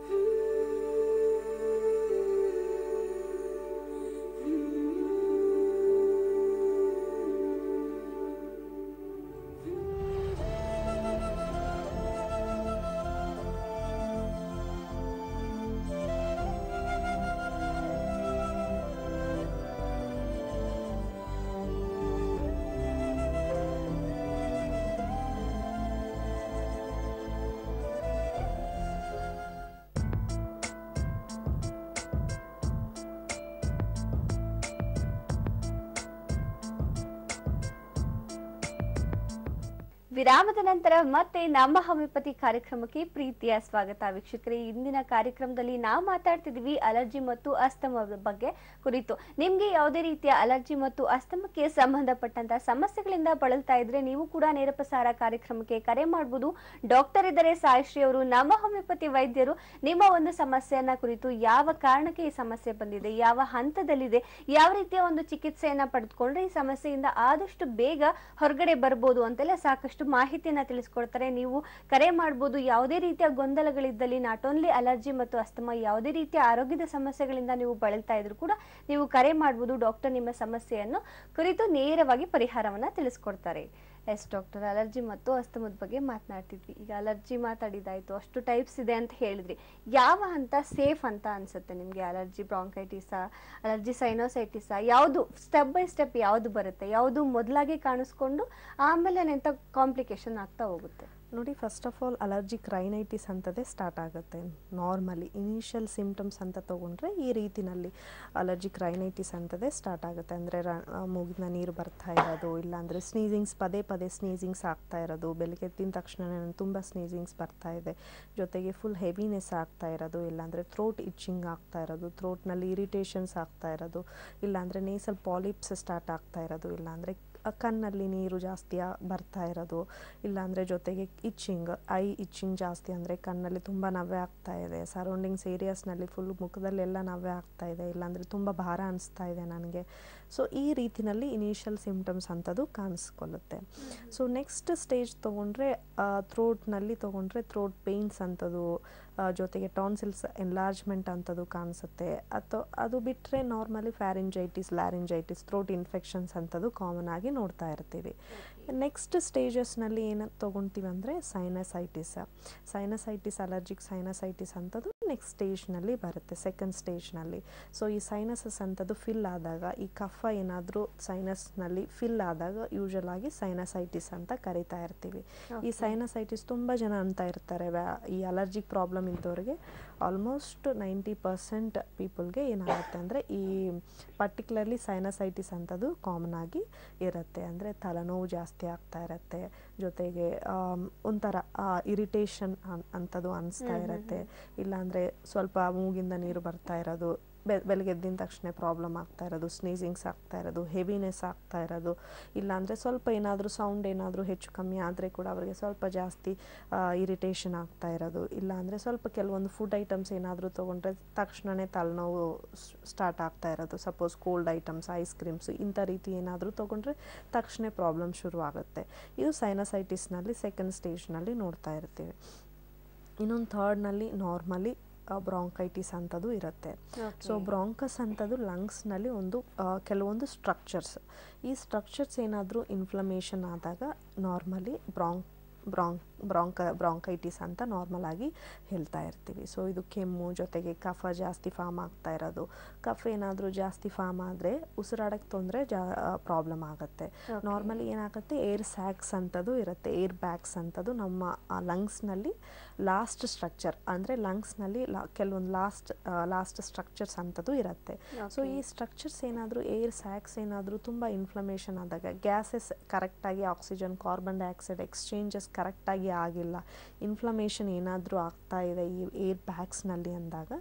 ವಿರಾಮದ ನಂತರ ಮತ್ತೆ ನಮ್ಮ ಹೋಮಿಯೋಪತಿ ಕಾರ್ಯಕ್ರಮಕ್ಕೆ ಪ್ರೀತಿಯ ಸ್ವಾಗತ. ವೀಕ್ಷಕರೇ, ಇಂದಿನ ಕಾರ್ಯಕ್ರಮದಲ್ಲಿ ನಾವು ಮಾತಾಡ್ತಿದ್ವಿ ಅಲರ್ಜಿ ಮತ್ತು ಅಸ್ತಮದ ಬಗ್ಗೆ ಕುರಿತು. ನಿಮ್ಗೆ ಯಾವುದೇ ರೀತಿಯ ಅಲರ್ಜಿ ಮತ್ತು ಅಸ್ತಮಕ್ಕೆ ಸಂಬಂಧಪಟ್ಟಂತ ಸಮಸ್ಯೆಗಳಿಂದ ಬಳಲ್ತಾ ಇದ್ರೆ ನೀವು ಕೂಡ ನೇರ ಪ್ರಸಾರ ಕಾರ್ಯಕ್ರಮಕ್ಕೆ ಕರೆ ಮಾಡಬಹುದು. ಡಾಕ್ಟರ್ ಇದ್ದಾರೆ ಸಾಯಿಶ್ರೀ ಅವರು, ನಮ್ಮ ಹೋಮಿಯೋಪತಿ ವೈದ್ಯರು. ನಿಮ್ಮ ಒಂದು ಸಮಸ್ಯೆಯನ್ನ ಕುರಿತು ಯಾವ ಕಾರಣಕ್ಕೆ ಈ ಸಮಸ್ಯೆ ಬಂದಿದೆ, ಯಾವ ಹಂತದಲ್ಲಿದೆ, ಯಾವ ರೀತಿಯ ಒಂದು ಚಿಕಿತ್ಸೆಯನ್ನ ಪಡೆದುಕೊಂಡ್ರೆ ಈ ಸಮಸ್ಯೆಯಿಂದ ಆದಷ್ಟು ಬೇಗ ಹೊರಗಡೆ ಬರ್ಬೋದು ಅಂತೆಲ್ಲ ಸಾಕಷ್ಟು ಮಾಹಿತಿಯನ್ನ ತಿಳಿಸ್ಕೊಡ್ತಾರೆ. ನೀವು ಕರೆ ಮಾಡಬಹುದು. ಯಾವುದೇ ರೀತಿಯ ಗೊಂದಲಗಳಿದ್ದಲ್ಲಿ, ನಾಟ್ ಓನ್ಲಿ ಅಲರ್ಜಿ ಮತ್ತು ಅಸ್ತಮಾ, ಯಾವುದೇ ರೀತಿಯ ಆರೋಗ್ಯದ ಸಮಸ್ಯೆಗಳಿಂದ ನೀವು ಬಳಲ್ತಾ ಇದ್ರು ಕೂಡ ನೀವು ಕರೆ ಮಾಡಬಹುದು. ಡಾಕ್ಟರ್ ನಿಮ್ಮ ಸಮಸ್ಯೆಯನ್ನು ಕುರಿತು ನೇರವಾಗಿ ಪರಿಹಾರವನ್ನ ತಿಳಿಸ್ಕೊಡ್ತಾರೆ. ಎಸ್ ಡಾಕ್ಟರ್, ಅಲರ್ಜಿ ಮತ್ತು ಅಸ್ತಮದ ಬಗ್ಗೆ ಮಾತನಾಡ್ತಿದ್ವಿ. ಈಗ ಅಲರ್ಜಿ ಮಾತಾಡಿದಾಯ್ತು, ಅಷ್ಟು ಟೈಪ್ಸ್ ಇದೆ ಅಂತ ಹೇಳಿದ್ರಿ. ಯಾವ ಹಂತ ಸೇಫ್ ಅಂತ ಅನ್ಸುತ್ತೆ ನಿಮ್ಗೆ? ಅಲರ್ಜಿ ಬ್ರಾಂಕೈಟಿಸಾ, ಅಲರ್ಜಿ ಸೈನೋಸೈಟಿಸಾ, ಯಾವುದು ಸ್ಟೆಪ್ ಬೈ ಸ್ಟೆಪ್ ಯಾವುದು ಬರುತ್ತೆ, ಯಾವುದು ಮೊದಲಾಗಿ ಕಾಣಿಸ್ಕೊಂಡು ಆಮೇಲೆ ಎಂತ ಕಾಂಪ್ಲಿಕೇಶನ್ ಆಗ್ತಾ ಹೋಗುತ್ತೆ? ನೋಡಿ, first of all allergic rhinitis ಅಂತದೇ ಸ್ಟಾರ್ಟ್ ಆಗುತ್ತೆ. ನಾರ್ಮಲಿ ಇನಿಷಿಯಲ್ ಸಿಂಪ್ಟಮ್ಸ್ ಅಂತ ತೊಗೊಂಡ್ರೆ ಈ ರೀತಿನಲ್ಲಿ ಅಲರ್ಜಿಕ್ ರೈನೈಟಿಸ್ ಅಂತದೇ ಸ್ಟಾರ್ಟ್ ಆಗುತ್ತೆ. ಅಂದರೆ ರ ಮೂಗಿನ ನೀರು ಬರ್ತಾ ಇರೋದು, ಇಲ್ಲಾಂದರೆ ಸ್ನೀಸಿಂಗ್ಸ್, ಪದೇ ಪದೇ ಸ್ನೀಸಿಂಗ್ಸ್ ಆಗ್ತಾ ಇರೋದು, ಬೆಳಗ್ಗೆ ಎದ್ದಿದ ತಕ್ಷಣ ತುಂಬ ಸ್ನೀಸಿಂಗ್ಸ್ ಬರ್ತಾ ಇದೆ, ಜೊತೆಗೆ ಫುಲ್ ಹೆವಿನೆಸ್ ಆಗ್ತಾ ಇರೋದು, ಇಲ್ಲಾಂದರೆ ಥ್ರೋಟ್ ಇಚ್ಚಿಂಗ್ ಆಗ್ತಾ ಇರೋದು, ಥ್ರೋಟ್ನಲ್ಲಿ ಇರಿಟೇಷನ್ಸ್ ಆಗ್ತಾ ಇರೋದು, ಇಲ್ಲಾಂದರೆ ನೇಸಲ್ ಪಾಲಿಪ್ಸ್ ಸ್ಟಾರ್ಟ್ ಆಗ್ತಾ ಇರೋದು, ಇಲ್ಲಾಂದರೆ ಕಣ್ಣಲ್ಲಿ ನೀರು ಜಾಸ್ತಿ ಬರ್ತಾ ಇರೋದು, ಇಲ್ಲಾಂದರೆ ಜೊತೆಗೆ ಇಚ್ಚಿಂಗ್, ಐ ಇಚ್ಚಿಂಗ್ ಜಾಸ್ತಿ, ಅಂದರೆ ಕಣ್ಣಲ್ಲಿ ತುಂಬ ನವ್ವೆ ಆಗ್ತಾ ಇದೆ, ಸರೌಂಡಿಂಗ್ಸ್ ಏರಿಯಾಸ್ನಲ್ಲಿ ಫುಲ್ ಮುಖದಲ್ಲೆಲ್ಲ ನವ್ವೆ ಆಗ್ತಾ ಇದೆ, ಇಲ್ಲಾಂದರೆ ತುಂಬ ಭಾರ ಅನಿಸ್ತಾ ಇದೆ ನನಗೆ. ಸೊ ಈ ರೀತಿನಲ್ಲಿ ಇನಿಷಿಯಲ್ ಸಿಂಪ್ಟಮ್ಸ್ ಅಂಥದ್ದು ಕಾಣಿಸ್ಕೊಳ್ಳುತ್ತೆ. ಸೊ ನೆಕ್ಸ್ಟ್ ಸ್ಟೇಜ್ ತೊಗೊಂಡ್ರೆ ಥ್ರೋಟ್ನಲ್ಲಿ ತೊಗೊಂಡ್ರೆ ಥ್ರೋಟ್ ಪೇಯ್ನ್ಸ್ ಅಂಥದ್ದು, ಜೊತೆಗೆ ಟಾನ್ಸಿಲ್ಸ್ ಎನ್ಲಾರ್ಜ್ಮೆಂಟ್ ಅಂಥದ್ದು ಕಾಣಿಸುತ್ತೆ. ಅಥವಾ ಅದು ಬಿಟ್ಟರೆ normally pharyngitis, laryngitis, throat infections ಅಂಥದ್ದು ಕಾಮನ್ ಆಗಿ ನೋಡ್ತಾ ಇರ್ತೀವಿ. ನೆಕ್ಸ್ಟ್ ಸ್ಟೇಜಸ್ನಲ್ಲಿ ಏನು ತೊಗೊಳ್ತೀವಿ ಅಂದರೆ ಸೈನಸೈಟಿಸ್. ಸೈನಸೈಟಿಸ್, ಅಲರ್ಜಿಕ್ ಸೈನಸೈಟಿಸ್ ಅಂಥದ್ದು ನೆಕ್ಸ್ಟ್ ಸ್ಟೇಜ್ನಲ್ಲಿ ಬರುತ್ತೆ, ಸೆಕೆಂಡ್ ಸ್ಟೇಜ್ನಲ್ಲಿ. ಸೊ ಈ ಸೈನಸಸ್ ಅಂಥದ್ದು ಫಿಲ್ ಆದಾಗ, ಈ ಕಫ ಏನಾದರೂ ಸೈನಸ್ನಲ್ಲಿ ಫಿಲ್ ಆದಾಗ ಯೂಶಲ್ ಆಗಿ ಸೈನಸೈಟಿಸ್ ಅಂತ ಕರಿತಾ ಇರ್ತೀವಿ. ಈ ಸೈನಸೈಟಿಸ್ ತುಂಬ ಜನ ಅಂತ ಇರ್ತಾರೆ. ಈ ಅಲರ್ಜಿಕ್ ಪ್ರಾಬ್ಲಮ್ ಇದ್ದವ್ರಿಗೆ ಆಲ್ಮೋಸ್ಟ್ ನೈಂಟಿ ಪರ್ಸೆಂಟ್ ಪೀಪಲ್ಗೆ ಏನಾಗುತ್ತೆ ಅಂದರೆ ಈ ಪರ್ಟಿಕ್ಯುಲರ್ಲಿ ಸೈನಸೈಟಿಸ್ ಅಂಥದ್ದು ಕಾಮನ್ ಆಗಿ ಇರುತ್ತೆ. ಅಂದರೆ ತಲೆನೋವು ಜಾಸ್ತಿ ಆಗ್ತಾ ಇರುತ್ತೆ, ಜೊತೆಗೆ ಒಂಥರ ಇರಿಟೇಷನ್ ಅಂಥದ್ದು ಅನಿಸ್ತಾ ಇರುತ್ತೆ, ಇಲ್ಲಾಂದರೆ ಸ್ವಲ್ಪ ಮೂಗಿಂದ ನೀರು ಬರ್ತಾ ಇರೋದು, ಬೆ ಬೆಳಗ್ಗೆ ಎದ್ದಿನ ತಕ್ಷಣ ಪ್ರಾಬ್ಲಮ್ ಆಗ್ತಾ ಇರೋದು, ಸ್ನೀಸಿಂಗ್ಸ್ ಆಗ್ತಾ ಇರೋದು, ಹೆವಿನೆಸ್ ಆಗ್ತಾ ಇರೋದು, ಇಲ್ಲಾಂದರೆ ಸ್ವಲ್ಪ ಏನಾದರೂ ಸೌಂಡ್ ಏನಾದರೂ ಹೆಚ್ಚು ಕಮ್ಮಿ ಆದರೆ ಕೂಡ ಅವರಿಗೆ ಸ್ವಲ್ಪ ಜಾಸ್ತಿ ಇರಿಟೇಷನ್ ಆಗ್ತಾ ಇರೋದು, ಇಲ್ಲಾಂದರೆ ಸ್ವಲ್ಪ ಕೆಲವೊಂದು ಫುಡ್ ಐಟಮ್ಸ್ ಏನಾದರೂ ತೊಗೊಂಡ್ರೆ ತಕ್ಷಣವೇ ತಲೆನೋವು ಸ್ಟಾರ್ಟ್ ಆಗ್ತಾ ಇರೋದು. Suppose cold items, ice creams, ಇಂಥ ರೀತಿ ಏನಾದರೂ ತೊಗೊಂಡ್ರೆ ತಕ್ಷಣ ಪ್ರಾಬ್ಲಮ್ ಶುರು ಆಗುತ್ತೆ. ಇದು ಸೈನಸೈಟಿಸ್ನಲ್ಲಿ ಸೆಕೆಂಡ್ ಸ್ಟೇಜ್ನಲ್ಲಿ ನೋಡ್ತಾ ಇರ್ತೀವಿ. ಇನ್ನೊಂದು ಥರ್ಡ್ನಲ್ಲಿ ನಾರ್ಮಲಿ ಬ್ರಾಂಕೈಟಿಸ್ ಅಂಥದ್ದು ಇರುತ್ತೆ. ಸೊ ಬ್ರಾಂಕಸ್ ಅಂಥದ್ದು ಲಂಗ್ಸ್ನಲ್ಲಿ ಒಂದು ಕೆಲವೊಂದು ಸ್ಟ್ರಕ್ಚರ್ಸ್. ಈ ಸ್ಟ್ರಕ್ಚರ್ಸ್ ಏನಾದರೂ ಇನ್ಫ್ಲಮೇಷನ್ ಆದಾಗ normally bronch bronch bronch bronchitis ಅಂತ ನಾರ್ಮಲ್ ಆಗಿ ಹೇಳ್ತಾ ಇರ್ತೀವಿ. ಸೊ ಇದು ಕೆಮ್ಮು, ಜೊತೆಗೆ ಕಫ ಜಾಸ್ತಿ ಫಾರ್ಮ್ ಆಗ್ತಾ ಇರೋದು. ಕಫ ಏನಾದರೂ ಜಾಸ್ತಿ ಫಾರ್ಮ್ ಆದರೆ ಉಸಿರಾಡಕ್ಕೆ ತೊಂದರೆ ಜಾ ಪ್ರಾಬ್ಲಮ್ ಆಗುತ್ತೆ. ನಾರ್ಮಲಿ ಏನಾಗುತ್ತೆ, ಏರ್ ಸ್ಯಾಕ್ಸ್ ಅಂಥದ್ದು ಇರುತ್ತೆ, ಏರ್ ಬ್ಯಾಗ್ಸ್ ಅಂಥದ್ದು ನಮ್ಮ ಲಂಗ್ಸ್ನಲ್ಲಿ ಲಾಸ್ಟ್ ಸ್ಟ್ರಕ್ಚರ್, ಅಂದರೆ ಲಂಗ್ಸ್ನಲ್ಲಿ ಲಾ ಕೆಲವೊಂದು ಲಾಸ್ಟ್ ಲಾಸ್ಟ್ ಸ್ಟ್ರಕ್ಚರ್ಸ್ ಅಂಥದ್ದು ಇರುತ್ತೆ. ಸೊ ಈ ಸ್ಟ್ರಕ್ಚರ್ಸ್ ಏನಾದರೂ, ಏರ್ ಸ್ಯಾಕ್ಸ್ ಏನಾದರೂ ತುಂಬ ಇನ್ಫ್ಲಮೇಷನ್ ಆದಾಗ, ಗ್ಯಾಸಸ್ ಕರೆಕ್ಟಾಗಿ ಆಕ್ಸಿಜನ್, ಕಾರ್ಬನ್ ಡೈಆಕ್ಸೈಡ್ ಎಕ್ಸ್ಚೇಂಜಸ್ ಕರೆಕ್ಟಾಗಿ ಆಗಿಲ್ಲ, ಇನ್ಫ್ಲಮೇಷನ್ ಏನಾದರೂ ಆಗ್ತಾ ಇದೆ ಈ ಏರ್ ಬ್ಯಾಗ್ಸ್ನಲ್ಲಿ ಅಂದಾಗ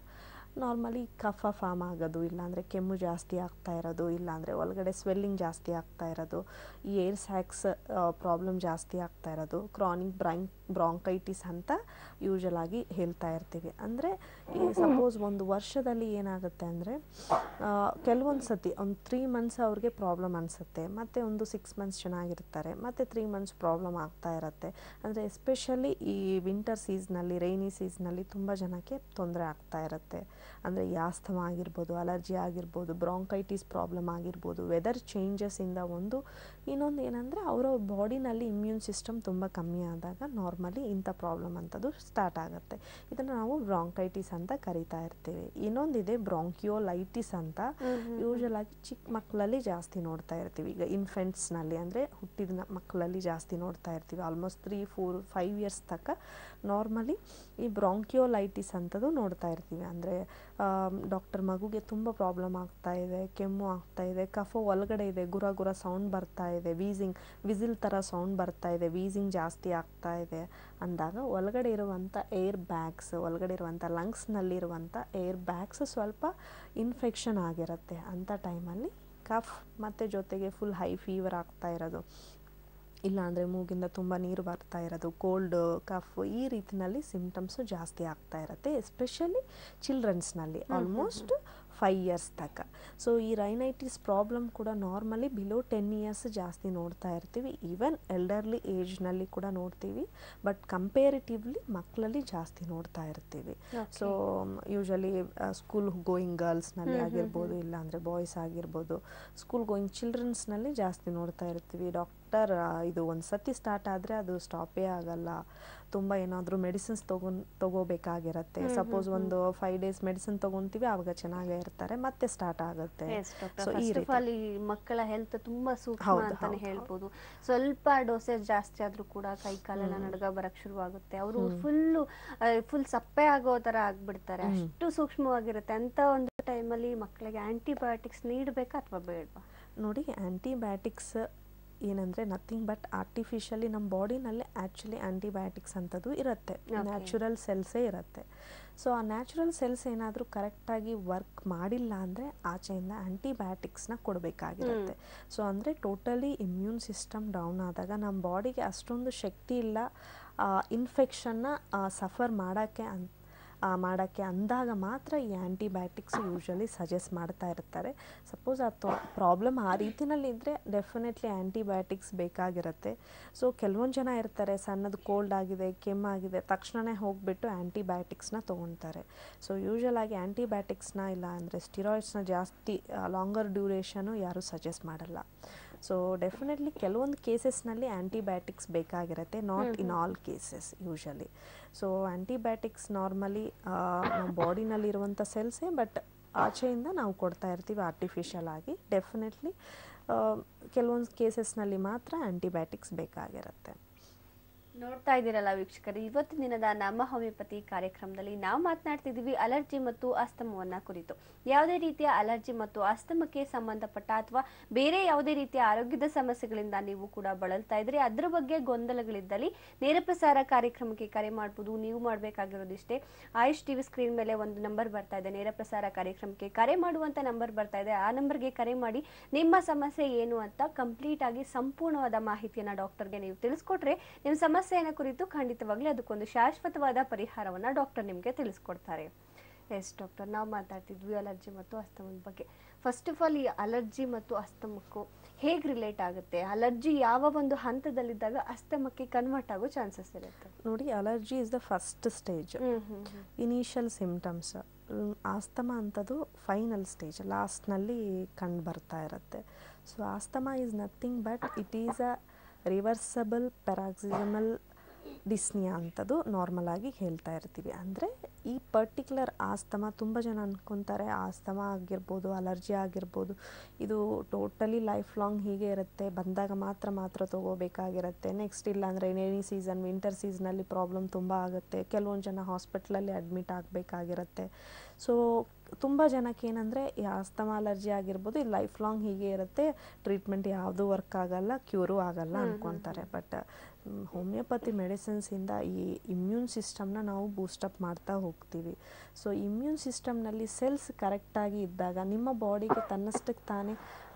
ನಾರ್ಮಲಿ ಕಫ ಫಾರ್ಮ್ ಆಗೋದು, ಇಲ್ಲಾಂದರೆ ಕೆಮ್ಮು ಜಾಸ್ತಿ ಆಗ್ತಾ ಇರೋದು, ಇಲ್ಲಾಂದರೆ ಒಳಗಡೆ ಸ್ವೆಲ್ಲಿಂಗ್ ಜಾಸ್ತಿ ಆಗ್ತಾ ಇರೋದು, ಈ ಏರ್ ಸ್ಯಾಕ್ಸ್ ಪ್ರಾಬ್ಲಮ್ ಜಾಸ್ತಿ ಆಗ್ತಾ ಇರೋದು, ಕ್ರಾನಿಕ್ ಬ್ರೈನ್ ಬ್ರಾಂಕೈಟಿಸ್ ಅಂತ ಯೂಶಲ್ ಆಗಿ ಹೇಳ್ತಾ ಇರ್ತೀವಿ. ಅಂದರೆ ಈ ಸಪೋಸ್ ಒಂದು ವರ್ಷದಲ್ಲಿ ಏನಾಗುತ್ತೆ ಅಂದರೆ ಕೆಲವೊಂದು ಸತಿ ಒಂದು ತ್ರೀ ಮಂತ್ಸ್ ಅವ್ರಿಗೆ ಪ್ರಾಬ್ಲಮ್ ಅನಿಸುತ್ತೆ, ಮತ್ತು ಒಂದು ಸಿಕ್ಸ್ ಮಂತ್ಸ್ ಚೆನ್ನಾಗಿರ್ತಾರೆ, ಮತ್ತು ತ್ರೀ ಮಂತ್ಸ್ ಪ್ರಾಬ್ಲಮ್ ಆಗ್ತಾ ಇರುತ್ತೆ. ಅಂದರೆ ಎಸ್ಪೆಷಲಿ ಈ ವಿಂಟರ್ ಸೀಸ್ನಲ್ಲಿ, ರೈನಿ ಸೀಸ್ನಲ್ಲಿ ತುಂಬ ಜನಕ್ಕೆ ತೊಂದರೆ ಆಗ್ತಾ ಇರುತ್ತೆ. ಅಂದರೆ ಈ ಆಸ್ತಮಾ ಆಗಿರ್ಬೋದು, ಅಲರ್ಜಿ ಆಗಿರ್ಬೋದು, ಬ್ರಾಂಕೈಟಿಸ್ ಪ್ರಾಬ್ಲಮ್ ಆಗಿರ್ಬೋದು, ವೆದರ್ ಚೇಂಜಸ್ಸಿಂದ ಒಂದು. ಇನ್ನೊಂದು ಏನಂದರೆ ಅವರ ಬಾಡಿನಲ್ಲಿ ಇಮ್ಯೂನ್ ಸಿಸ್ಟಮ್ ತುಂಬ ಕಮ್ಮಿ ಆದಾಗ ನಾರ್ಮಲಿ ಇಂಥ ಪ್ರಾಬ್ಲಮ್ ಅಂಥದ್ದು ಸ್ಟಾರ್ಟ್ ಆಗುತ್ತೆ. ಇದನ್ನು ನಾವು ಬ್ರಾಂಕೈಟಿಸ್ ಅಂತ ಕರಿತಾ ಇರ್ತೀವಿ. ಇನ್ನೊಂದಿದೆ ಬ್ರಾಂಕಿಯೋಲೈಟಿಸ್ ಅಂತ, ಯೂಶಲ್ ಆಗಿ ಚಿಕ್ಕ ಮಕ್ಕಳಲ್ಲಿ ಜಾಸ್ತಿ ನೋಡ್ತಾ ಇರ್ತೀವಿ. ಈಗ ಇನ್ಫೆಂಟ್ಸ್ನಲ್ಲಿ ಅಂದರೆ ಹುಟ್ಟಿದ ಮಕ್ಕಳಲ್ಲಿ ಜಾಸ್ತಿ ನೋಡ್ತಾ ಇರ್ತೀವಿ. Almost three four five years ತನಕ ನಾರ್ಮಲಿ ಈ ಬ್ರಾಂಕಿಯೋಲೈಟಿಸ್ ಅಂಥದ್ದು ನೋಡ್ತಾ ಇರ್ತೀವಿ. ಅಂದರೆ ಡಾಕ್ಟರ್ ಮಗುಗೆ ತುಂಬ ಪ್ರಾಬ್ಲಮ್ ಆಗ್ತಾ ಇದೆ, ಕೆಮ್ಮು ಆಗ್ತಾ ಇದೆ, ಕಫ ಒಳಗಡೆ ಇದೆ, ಗುರ ಗುರ ಸೌಂಡ್ ಬರ್ತಾ ಇದೆ, ವೀಸಿಂಗ್ ವಿಸಿಲ್ ಥರ ಸೌಂಡ್ ಬರ್ತಾ ಇದೆ, ವೀಸಿಂಗ್ ಜಾಸ್ತಿ ಆಗ್ತಾ ಇದೆ ಅಂದಾಗ ಒಳಗಡೆ ಇರುವಂಥ ಏರ್ ಬ್ಯಾಗ್ಸ್, ಒಳಗಡೆ ಇರುವಂಥ ಲಂಗ್ಸ್ನಲ್ಲಿರುವಂಥ ಏರ್ ಬ್ಯಾಗ್ಸ್ ಸ್ವಲ್ಪ ಇನ್ಫೆಕ್ಷನ್ ಆಗಿರುತ್ತೆ. ಅಂಥ ಟೈಮಲ್ಲಿ ಕಫ್ ಮತ್ತು ಜೊತೆಗೆ ಫುಲ್ ಹೈ ಫೀವರ್ ಆಗ್ತಾ ಇರೋದು, ಇಲ್ಲಾಂದರೆ ಮೂಗಿಂದ ತುಂಬ ನೀರು ಬರ್ತಾ ಇರೋದು, ಕೋಲ್ಡ್ ಕಫ್, ಈ ರೀತಿಯಲ್ಲಿ ಸಿಂಪ್ಟಮ್ಸು ಜಾಸ್ತಿ ಆಗ್ತಾ ಇರುತ್ತೆ. ಎಸ್ಪೆಷಲಿ ಚಿಲ್ಡ್ರನ್ಸ್ನಲ್ಲಿ ಆಲ್ಮೋಸ್ಟ್ ಫೈವ್ ಇಯರ್ಸ್ ತನಕ. ಸೊ ಈ ರೈನೈಟಿಸ್ ಪ್ರಾಬ್ಲಮ್ ಕೂಡ ನಾರ್ಮಲಿ ಬಿಲೋ ಟೆನ್ ಇಯರ್ಸ್ ಜಾಸ್ತಿ ನೋಡ್ತಾ ಇರ್ತೀವಿ. ಈವನ್ ಎಲ್ಡರ್ಲಿ ಏಜ್ನಲ್ಲಿ ಕೂಡ ನೋಡ್ತೀವಿ, ಬಟ್ ಕಂಪೇರಿಟಿವ್ಲಿ ಮಕ್ಕಳಲ್ಲಿ ಜಾಸ್ತಿ ನೋಡ್ತಾ ಇರ್ತೀವಿ. ಸೊ ಯೂಶಲಿ ಸ್ಕೂಲ್ ಗೋಯಿಂಗ್ ಗರ್ಲ್ಸ್ನಲ್ಲಿ ಆಗಿರ್ಬೋದು, ಇಲ್ಲಾಂದರೆ ಬಾಯ್ಸ್ ಆಗಿರ್ಬೋದು, ಸ್ಕೂಲ್ ಗೋಯಿಂಗ್ ಚಿಲ್ಡ್ರನ್ಸ್ನಲ್ಲಿ ಜಾಸ್ತಿ ನೋಡ್ತಾ ಇರ್ತೀವಿ. ಡಾಕ್ಟರ್ ಇದು ಒಂದು ಸತಿ ಸ್ಟಾರ್ಟ್ ಆದರೆ ಅದು ಸ್ಟಾಪೇ ಆಗಲ್ಲ, ತುಂಬ ಏನಾದರೂ ಮೆಡಿಸಿನ್ಸ್ ತೊಗೊಂಡು ತೊಗೋಬೇಕಾಗಿರುತ್ತೆ. ಸಪೋಸ್ ಒಂದು ಫೈವ್ ಡೇಸ್ ಮೆಡಿಸಿನ್ ತೊಗೊತೀವಿ, ಆವಾಗ ಚೆನ್ನಾಗೇ ಇರ್ತಾರೆ, ಮತ್ತೆ ಸ್ಟಾರ್ಟ್ ಆಗುತ್ತೆ. ಸೊ ಈ ರೀತಿ ಮಕ್ಕಳ ಹೆಲ್ತ್ ತುಂಬಾ ಸೂಕ್ಷ್ಮ ಅಂತಾನೆ ಹೇಳ್ಬೋದು. ಸ್ವಲ್ಪ ಡೋಸೇಜ್ ಜಾಸ್ತಿ ಆದ್ರೂ ಕೂಡ ಕೈ ಕಾಲೆಲ್ಲ ನಡ್ಗ ಬರಕ್ ಶುರುವಾಗುತ್ತೆ, ಅವರು ಫುಲ್ ಫುಲ್ ಸಪ್ಪೆ ಆಗೋ ತರ ಆಗ್ಬಿಡ್ತಾರೆ, ಅಷ್ಟು ಸೂಕ್ಷ್ಮವಾಗಿರುತ್ತೆ. ಅಂತ ಒಂದು ಟೈಮಲ್ಲಿ ಮಕ್ಕಳಿಗೆ ಆಂಟಿಬಯೋಟಿಕ್ಸ್ ನೀಡಬೇಕಾ ಅಥವಾ ಬೇಡವಾ? ನೋಡಿ, ಆಂಟಿಬಯೋಟಿಕ್ಸ್ ಏನಂದರೆ ನಥಿಂಗ್ ಬಟ್ ಆರ್ಟಿಫಿಷಿಯಲಿ ನಮ್ಮ ಬಾಡಿನಲ್ಲಿ ಆ್ಯಕ್ಚುಲಿ ಆ್ಯಂಟಿಬಯೋಟಿಕ್ಸ್ ಅಂಥದ್ದು ಇರುತ್ತೆ, ನ್ಯಾಚುರಲ್ ಸೆಲ್ಸೇ ಇರುತ್ತೆ. ಸೊ ಆ ನ್ಯಾಚುರಲ್ ಸೆಲ್ಸ್ ಏನಾದರೂ ಕರೆಕ್ಟಾಗಿ ವರ್ಕ್ ಮಾಡಿಲ್ಲ ಅಂದರೆ ಆಚೆಯಿಂದ ಆ್ಯಂಟಿಬಯೋಟಿಕ್ಸ್ನ ಕೊಡಬೇಕಾಗಿರುತ್ತೆ. ಸೊ ಅಂದರೆ ಟೋಟಲಿ ಇಮ್ಯೂನ್ ಸಿಸ್ಟಮ್ ಡೌನ್ ಆದಾಗ ನಮ್ಮ ಬಾಡಿಗೆ ಅಷ್ಟೊಂದು ಶಕ್ತಿ ಇಲ್ಲ ಇನ್ಫೆಕ್ಷನ್ನ ಸಫರ್ ಮಾಡೋಕ್ಕೆ ಅಂತ ಮಾಡೋಕ್ಕೆ ಅಂದಾಗ ಮಾತ್ರ ಈ ಆ್ಯಂಟಿಬಯೋಟಿಕ್ಸ್ ಯೂಶ್ವಲಿ ಸಜೆಸ್ಟ್ ಮಾಡ್ತಾ ಇರ್ತಾರೆ. ಸಪೋಸ್ ಆ ಪ್ರಾಬ್ಲಮ್ ಆ ರೀತಿನಲ್ಲಿದ್ದರೆ ಡೆಫಿನೆಟ್ಲಿ ಆ್ಯಂಟಿಬಯೋಟಿಕ್ಸ್ ಬೇಕಾಗಿರುತ್ತೆ. ಸೊ ಕೆಲವೊಂದು ಜನ ಇರ್ತಾರೆ, ಸಣ್ಣದು ಕೋಲ್ಡ್ ಆಗಿದೆ, ಕೆಮ್ಮಾಗಿದೆ, ತಕ್ಷಣವೇ ಹೋಗಿಬಿಟ್ಟು ಆ್ಯಂಟಿಬಯೋಟಿಕ್ಸ್ನ ತೊಗೊತಾರೆ. ಸೊ ಯೂಶ್ವಲಾಗಿ ಆ್ಯಂಟಿಬಯೋಟಿಕ್ಸ್ನ ಇಲ್ಲ ಅಂದರೆ ಸ್ಟಿರಾಯ್ಡ್ಸ್ನ ಜಾಸ್ತಿ ಲಾಂಗರ್ ಡ್ಯೂರೇಷನು ಯಾರೂ ಸಜೆಸ್ಟ್ ಮಾಡಲ್ಲ. ಸೊ ಡೆಫಿನೆಟ್ಲಿ ಕೆಲವೊಂದು ಕೇಸಸ್ನಲ್ಲಿ ಆ್ಯಂಟಿಬಯೋಟಿಕ್ಸ್ ಬೇಕಾಗಿರುತ್ತೆ, not in all cases usually. So antibiotics normally ನಮ್ಮ ಬಾಡಿನಲ್ಲಿರುವಂಥ ಸೆಲ್ಸೇ, ಬಟ್ ಆಚೆಯಿಂದ ನಾವು ಕೊಡ್ತಾ ಇರ್ತೀವಿ ಆರ್ಟಿಫಿಷಿಯಲ್ ಆಗಿ. ಡೆಫಿನೆಟ್ಲಿ ಕೆಲವೊಂದು ಕೇಸಸ್ನಲ್ಲಿ ಮಾತ್ರ ಆ್ಯಂಟಿಬಯೋಟಿಕ್ಸ್ ಬೇಕಾಗಿರುತ್ತೆ. ನೋಡ್ತಾ ಇದ್ದೀರಲ್ಲ ವೀಕ್ಷಕರು, ಇವತ್ತಿನ ದಿನದ ನಮ್ಮ ಹೋಮಿಯೋಪತಿ ಕಾರ್ಯಕ್ರಮದಲ್ಲಿ ನಾವು ಮಾತನಾಡ್ತಿದ್ದೀವಿ ಅಲರ್ಜಿ ಮತ್ತು ಅಸ್ತಮವನ್ನ ಕುರಿತು. ಯಾವುದೇ ರೀತಿಯ ಅಲರ್ಜಿ ಮತ್ತು ಅಸ್ತಮಕ್ಕೆ ಸಂಬಂಧಪಟ್ಟ ಅಥವಾ ಬೇರೆ ಯಾವುದೇ ರೀತಿಯ ಆರೋಗ್ಯದ ಸಮಸ್ಯೆಗಳಿಂದ ನೀವು ಕೂಡ ಬಳಲ್ತಾ ಇದ್ರೆ, ಅದ್ರ ಬಗ್ಗೆ ಗೊಂದಲಗಳಿದ್ದಲ್ಲಿ ನೇರ ಪ್ರಸಾರ ಕಾರ್ಯಕ್ರಮಕ್ಕೆ ಕರೆ ಮಾಡಬಹುದು. ನೀವು ಮಾಡಬೇಕಾಗಿರೋದಿಷ್ಟೇ, ಆಯುಷ್ ಟಿವಿ ಸ್ಕ್ರೀನ್ ಮೇಲೆ ಒಂದು ನಂಬರ್ ಬರ್ತಾ ಇದೆ, ನೇರ ಪ್ರಸಾರ ಕಾರ್ಯಕ್ರಮಕ್ಕೆ ಕರೆ ಮಾಡುವಂತ ನಂಬರ್ ಬರ್ತಾ ಇದೆ. ಆ ನಂಬರ್ಗೆ ಕರೆ ಮಾಡಿ ನಿಮ್ಮ ಸಮಸ್ಯೆ ಏನು ಅಂತ ಕಂಪ್ಲೀಟ್ ಆಗಿ ಸಂಪೂರ್ಣವಾದ ಮಾಹಿತಿಯನ್ನ ಡಾಕ್ಟರ್ಗೆ ನೀವು ತಿಳಿಸ್ಕೊಟ್ರೆ ನಿಮ್ಮ ಸಮಸ್ಯೆಯನ್ನು ಕುರಿತು ಖಂಡಿತವಾಗ್ಲೂ ಅದಕ್ಕೊಂದು ಶಾಶ್ವತವಾದ ಪರಿಹಾರವನ್ನ ಡಾಕ್ಟರ್ ನಿಮಗೆ ತಿಳಿಸ್ಕೊಡ್ತಾರೆ. ಎಸ್ ಡಾಕ್ಟರ್, ನಾವು ಮಾತಾಡ್ತಿದ್ವಿ ಅಲರ್ಜಿ ಮತ್ತು ಅಸ್ತಮದ ಬಗ್ಗೆ. ಫಸ್ಟ್ ಆಫ್ ಆಲ್, ಈ ಅಲರ್ಜಿ ಮತ್ತು ಅಸ್ತಮಕ್ಕೂ ಹೇಗೆ ರಿಲೇಟ್ ಆಗುತ್ತೆ? ಅಲರ್ಜಿ ಯಾವ ಒಂದು ಹಂತದಲ್ಲಿದ್ದಾಗ ಅಸ್ತಮಕ್ಕೆ ಕನ್ವರ್ಟ್ ಆಗೋ ಚಾನ್ಸಸ್ ಇರುತ್ತೆ? ನೋಡಿ, allergy is the first stage, initial symptoms. Asthma ಅಂಥದ್ದು ಫೈನಲ್ ಸ್ಟೇಜ್, ಲಾಸ್ಟ್ನಲ್ಲಿ ಕಂಡು ಬರ್ತಾ ಇರುತ್ತೆ. So asthma is nothing but it is a reversible paroxysmal dyspnoea ಅಂಥದ್ದು ನಾರ್ಮಲ್ ಆಗಿ ಹೇಳ್ತಾ ಇರ್ತೀವಿ. ಅಂದರೆ ಈ ಪರ್ಟಿಕ್ಯುಲರ್ ಆಸ್ತಮ, ತುಂಬ ಜನ ಅಂದ್ಕೊತಾರೆ ಆಸ್ತಮ ಆಗಿರ್ಬೋದು, ಅಲರ್ಜಿ ಆಗಿರ್ಬೋದು, ಇದು ಟೋಟಲಿ ಲೈಫ್ ಲಾಂಗ್ ಹೀಗೆ ಇರುತ್ತೆ, ಬಂದಾಗ ಮಾತ್ರ ಮಾತ್ರ ತೊಗೋಬೇಕಾಗಿರುತ್ತೆ. ನೆಕ್ಸ್ಟ್ ಇಲ್ಲ ಅಂದರೆ ರೇನಿ ಸೀಸನ್, ವಿಂಟರ್ ಸೀಸನಲ್ಲಿ ಪ್ರಾಬ್ಲಮ್ ತುಂಬ ಆಗುತ್ತೆ, ಕೆಲವೊಂದು ಜನ ಹಾಸ್ಪಿಟ್ಲಲ್ಲಿ ಅಡ್ಮಿಟ್ ಆಗಬೇಕಾಗಿರುತ್ತೆ. ಸೊ ತುಂಬ ಜನಕ್ಕೆ ಏನಂದರೆ ಈ ಆಸ್ತಮಾ ಅಲರ್ಜಿ ಆಗಿರ್ಬೋದು ಇದು ಲೈಫ್ ಲಾಂಗ್ ಹೀಗೆ ಇರುತ್ತೆ, ಟ್ರೀಟ್ಮೆಂಟ್ ಯಾವುದೂ ವರ್ಕ್ ಆಗಲ್ಲ, ಕ್ಯೂರು ಆಗಲ್ಲ ಅಂದ್ಕೊತಾರೆ. ಬಟ್ ಹೋಮಿಯೋಪತಿ ಮೆಡಿಸಿನ್ಸಿಂದ ಈ ಇಮ್ಯೂನ್ ಸಿಸ್ಟಮ್ನ ನಾವು ಬೂಸ್ಟಪ್ ಮಾಡ್ತಾ ಹೋಗ್ತೀವಿ. ಸೊ ಇಮ್ಯೂನ್ ಸಿಸ್ಟಮ್ನಲ್ಲಿ ಸೆಲ್ಸ್ ಕರೆಕ್ಟಾಗಿ ಇದ್ದಾಗ ನಿಮ್ಮ ಬಾಡಿಗೆ ತನ್ನಷ್ಟಕ್ಕೆ ತಾನೇ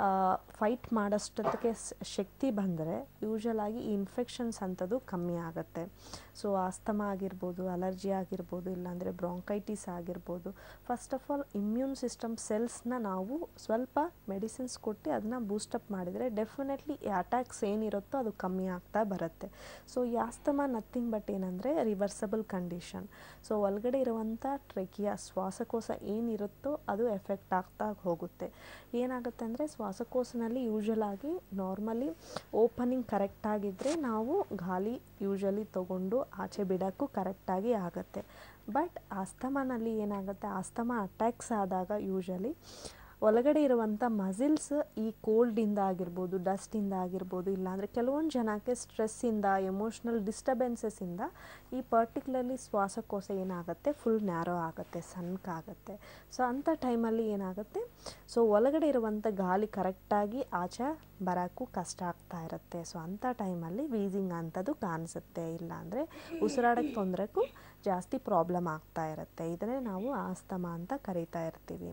ಫೈಟ್ ಮಾಡೋಷ್ಟಕ್ಕೆ ಶಕ್ತಿ ಬಂದರೆ ಯೂಶಲಾಗಿ ಈ ಇನ್ಫೆಕ್ಷನ್ಸ್ ಅಂಥದ್ದು ಕಮ್ಮಿ ಆಗುತ್ತೆ. ಸೊ ಆಸ್ತಮಾ ಆಗಿರ್ಬೋದು, ಅಲರ್ಜಿ ಆಗಿರ್ಬೋದು, ಇಲ್ಲಾಂದರೆ ಬ್ರಾಂಕೈಟಿಸ್ ಆಗಿರ್ಬೋದು, first of all immune system ಸೆಲ್ಸ್ನ ನಾವು ಸ್ವಲ್ಪ ಮೆಡಿಸಿನ್ಸ್ ಕೊಟ್ಟು ಅದನ್ನ ಬೂಸ್ಟಪ್ ಮಾಡಿದರೆ ಡೆಫಿನೆಟ್ಲಿ ಈ ಅಟ್ಯಾಕ್ಸ್ ಏನಿರುತ್ತೋ ಅದು ಕಮ್ಮಿ ಆಗ್ತಾ ಬರುತ್ತೆ. ಸೊ ಈ ಆಸ್ತಮಾ ನಥಿಂಗ್ ಬಟ್ ಏನಂದರೆ ರಿವರ್ಸಬಲ್ ಕಂಡೀಷನ್. ಸೊ ಒಳಗಡೆ ಇರುವಂಥ ಟ್ರೆಕಿಯಾ ಶ್ವಾಸಕೋಶ ಏನಿರುತ್ತೋ ಅದು ಎಫೆಕ್ಟ್ ಆಗ್ತಾ ಹೋಗುತ್ತೆ. ಏನಾಗುತ್ತೆ ಅಂದರೆ ಶ್ವಾಸಕೋಶನಲ್ಲಿ ಯೂಶಲಾಗಿ ನಾರ್ಮಲಿ ಓಪನಿಂಗ್ ಕರೆಕ್ಟಾಗಿದ್ದರೆ ನಾವು ಗಾಳಿ ಯೂಶಲಿ ತೊಗೊಂಡು ಆಚೆ ಬಿಡೋಕ್ಕೂ ಕರೆಕ್ಟಾಗಿ ಆಗುತ್ತೆ. ಬಟ್ ಆಸ್ತಮಾನಲ್ಲಿ ಏನಾಗುತ್ತೆ, ಆಸ್ತಮಾ ಅಟ್ಯಾಕ್ಸ್ ಆದಾಗ ಯೂಶಲಿ ಒಳಗಡೆ ಇರುವಂಥ ಮಸಿಲ್ಸ್ ಈ ಕೋಲ್ಡಿಂದ ಆಗಿರ್ಬೋದು, ಡಸ್ಟಿಂದ ಆಗಿರ್ಬೋದು, ಇಲ್ಲಾಂದರೆ ಕೆಲವೊಂದು ಜನಕ್ಕೆ ಸ್ಟ್ರೆಸ್ಸಿಂದ, ಎಮೋಷ್ನಲ್ ಡಿಸ್ಟರ್ಬೆನ್ಸಸ್ಸಿಂದ ಈ ಪರ್ಟಿಕ್ಯುಲರ್ಲಿ ಶ್ವಾಸಕೋಶ ಏನಾಗುತ್ತೆ ಫುಲ್ ನ್ಯಾರೋ ಆಗುತ್ತೆ, ಸಣ್ಣಕಾಗುತ್ತೆ. ಸೊ ಅಂಥ ಟೈಮಲ್ಲಿ ಏನಾಗುತ್ತೆ, ಸೊ ಒಳಗಡೆ ಇರುವಂಥ ಗಾಳಿ ಕರೆಕ್ಟಾಗಿ ಆಚೆ ಬರೋಕ್ಕೂ ಕಷ್ಟ ಆಗ್ತಾ ಇರುತ್ತೆ. ಸೊ ಅಂಥ ಟೈಮಲ್ಲಿ ವೀಸಿಂಗ್ ಅಂಥದ್ದು ಕಾಣಿಸುತ್ತೆ, ಇಲ್ಲಾಂದರೆ ಉಸಿರಾಡಕ್ಕೆ ತೊಂದರೆಗೂ ಜಾಸ್ತಿ ಪ್ರಾಬ್ಲಮ್ ಆಗ್ತಾ ಇರುತ್ತೆ. ಇದನ್ನೇ ನಾವು ಆಸ್ತಮಾ ಅಂತ ಕರೀತಾ ಇರ್ತೀವಿ.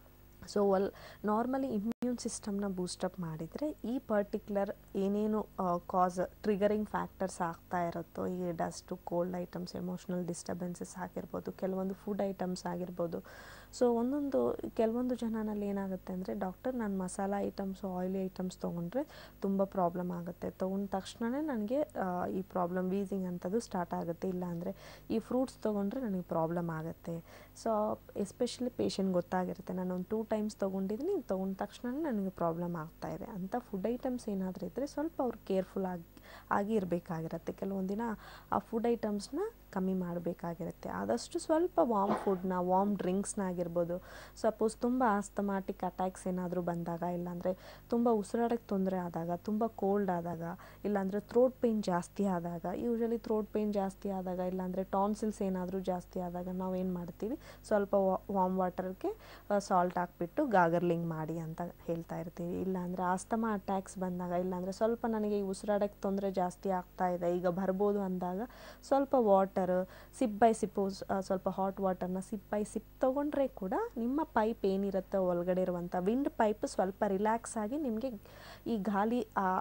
ಸೊ ಒಲ್ ನಾರ್ಮಲಿ ಇಮ್ಯೂನ್ ಸಿಸ್ಟಮ್ನ ಬೂಸ್ಟಪ್ ಮಾಡಿದರೆ ಈ ಪರ್ಟಿಕ್ಯುಲರ್ ಏನೇನು ಕಾಸ್ ಟ್ರಿಗರಿಂಗ್ ಫ್ಯಾಕ್ಟರ್ಸ್ ಆಗ್ತಾ ಇರುತ್ತೋ, ಈ dust, cold items, emotional disturbances ಆಗಿರ್ಬೋದು, ಕೆಲವೊಂದು ಫುಡ್ ಐಟಮ್ಸ್ ಆಗಿರ್ಬೋದು. ಸೊ ಒಂದೊಂದು ಕೆಲವೊಂದು ಜನನಲ್ಲಿ ಏನಾಗುತ್ತೆ ಅಂದರೆ, ಡಾಕ್ಟರ್ ನಾನು ಮಸಾಲ ಐಟಮ್ಸು, ಆಯಿಲಿ ಐಟಮ್ಸ್ ತೊಗೊಂಡ್ರೆ ತುಂಬ ಪ್ರಾಬ್ಲಮ್ ಆಗುತ್ತೆ, ತೊಗೊಂಡ ತಕ್ಷಣವೇ ನನಗೆ ಈ ಪ್ರಾಬ್ಲಮ್ ವೀಸಿಂಗ್ ಅಂಥದ್ದು ಸ್ಟಾರ್ಟ್ ಆಗುತ್ತೆ, ಇಲ್ಲಾಂದರೆ ಈ ಫ್ರೂಟ್ಸ್ ತೊಗೊಂಡ್ರೆ ನನಗೆ ಪ್ರಾಬ್ಲಮ್ ಆಗುತ್ತೆ. ಸೊ ಎಸ್ಪೆಷಲಿ ಪೇಷಂಟ್ ಗೊತ್ತಾಗಿರುತ್ತೆ, ನಾನು ಒಂದು ಟೂ ಟೈಮ್ಸ್ ತೊಗೊಂಡಿದ್ದೀನಿ, ತೊಗೊಂಡ ತಕ್ಷಣ ನನಗೆ ಪ್ರಾಬ್ಲಮ್ ಆಗ್ತಾಯಿದೆ ಅಂತ ಫುಡ್ ಐಟಮ್ಸ್ ಏನಾದರೂ ಇದ್ದರೆ ಸ್ವಲ್ಪ ಅವ್ರು ಕೇರ್ಫುಲ್ ಆಗಿ ಆಗಿ ಇರಬೇಕಾಗಿರುತ್ತೆ. ಕೆಲವೊಂದು ದಿನ ಆ ಫುಡ್ ಐಟಮ್ಸ್ನ ಕಮ್ಮಿ ಮಾಡಬೇಕಾಗಿರುತ್ತೆ. ಆದಷ್ಟು ಸ್ವಲ್ಪ ವಾರ್ಮ್ ಫುಡ್ನ, ವಾರ್ಮ್ ಡ್ರಿಂಕ್ಸ್ನ ಆಗಿರ್ಬೋದು. ಸಪೋಸ್ ತುಂಬ ಆಸ್ತಮಾಟಿಕ್ ಅಟ್ಯಾಕ್ಸ್ ಏನಾದರೂ ಬಂದಾಗ, ಇಲ್ಲಾಂದರೆ ತುಂಬ ಉಸಿರಾಡಕ್ಕೆ ತೊಂದರೆ ಆದಾಗ, ತುಂಬ ಕೋಲ್ಡ್ ಆದಾಗ, ಇಲ್ಲಾಂದರೆ ಥ್ರೋಟ್ ಪೇಯ್ನ್ ಜಾಸ್ತಿ ಆದಾಗ, ಯೂಶಲಿ ಥ್ರೋಟ್ ಪೇಯ್ನ್ ಜಾಸ್ತಿ ಆದಾಗ, ಇಲ್ಲಾಂದರೆ ಟಾನ್ಸಿಲ್ಸ್ ಏನಾದರೂ ಜಾಸ್ತಿ ಆದಾಗ ನಾವು ಏನು ಮಾಡ್ತೀವಿ, ಸ್ವಲ್ಪ ವಾರ್ಮ್ ವಾಟರ್ಗೆ ಸಾಲ್ಟ್ ಹಾಕ್ಬಿಟ್ಟು ಗಾಗರ್ಲಿಂಗ್ ಮಾಡಿ ಅಂತ ಹೇಳ್ತಾ ಇರ್ತೀವಿ. ಇಲ್ಲಾಂದರೆ ಆಸ್ತಮಾ ಅಟ್ಯಾಕ್ಸ್ ಬಂದಾಗ, ಇಲ್ಲಾಂದರೆ ಸ್ವಲ್ಪ ನನಗೆ ಈ ಉಸಿರಾಡಕ್ಕೆ ತೊಂದರೆ ಜಾಸ್ತಿ ಆಗ್ತಾ ಇದೆ, ಈಗ ಬರ್ಬೋದು ಅಂದಾಗ ಸ್ವಲ್ಪ ವಾಟರ್ ಸಿಪ್ ಬೈ ಸಿಪ್ಪು, ಸ್ವಲ್ಪ ಹಾಟ್ ವಾಟರ್ನ ಸಿಪ್ ಬೈ ಸಿಪ್ ತೊಗೊಂಡ್ರೆ ಕೂಡ ನಿಮ್ಮ ಪೈಪ್ ಏನಿರುತ್ತೆ ಒಳಗಡೆ ಇರುವಂಥ ವಿಂಡ್ ಪೈಪ್ ಸ್ವಲ್ಪ ರಿಲ್ಯಾಕ್ಸ್ ಆಗಿ ನಿಮಗೆ ಈ ಗಾಳಿ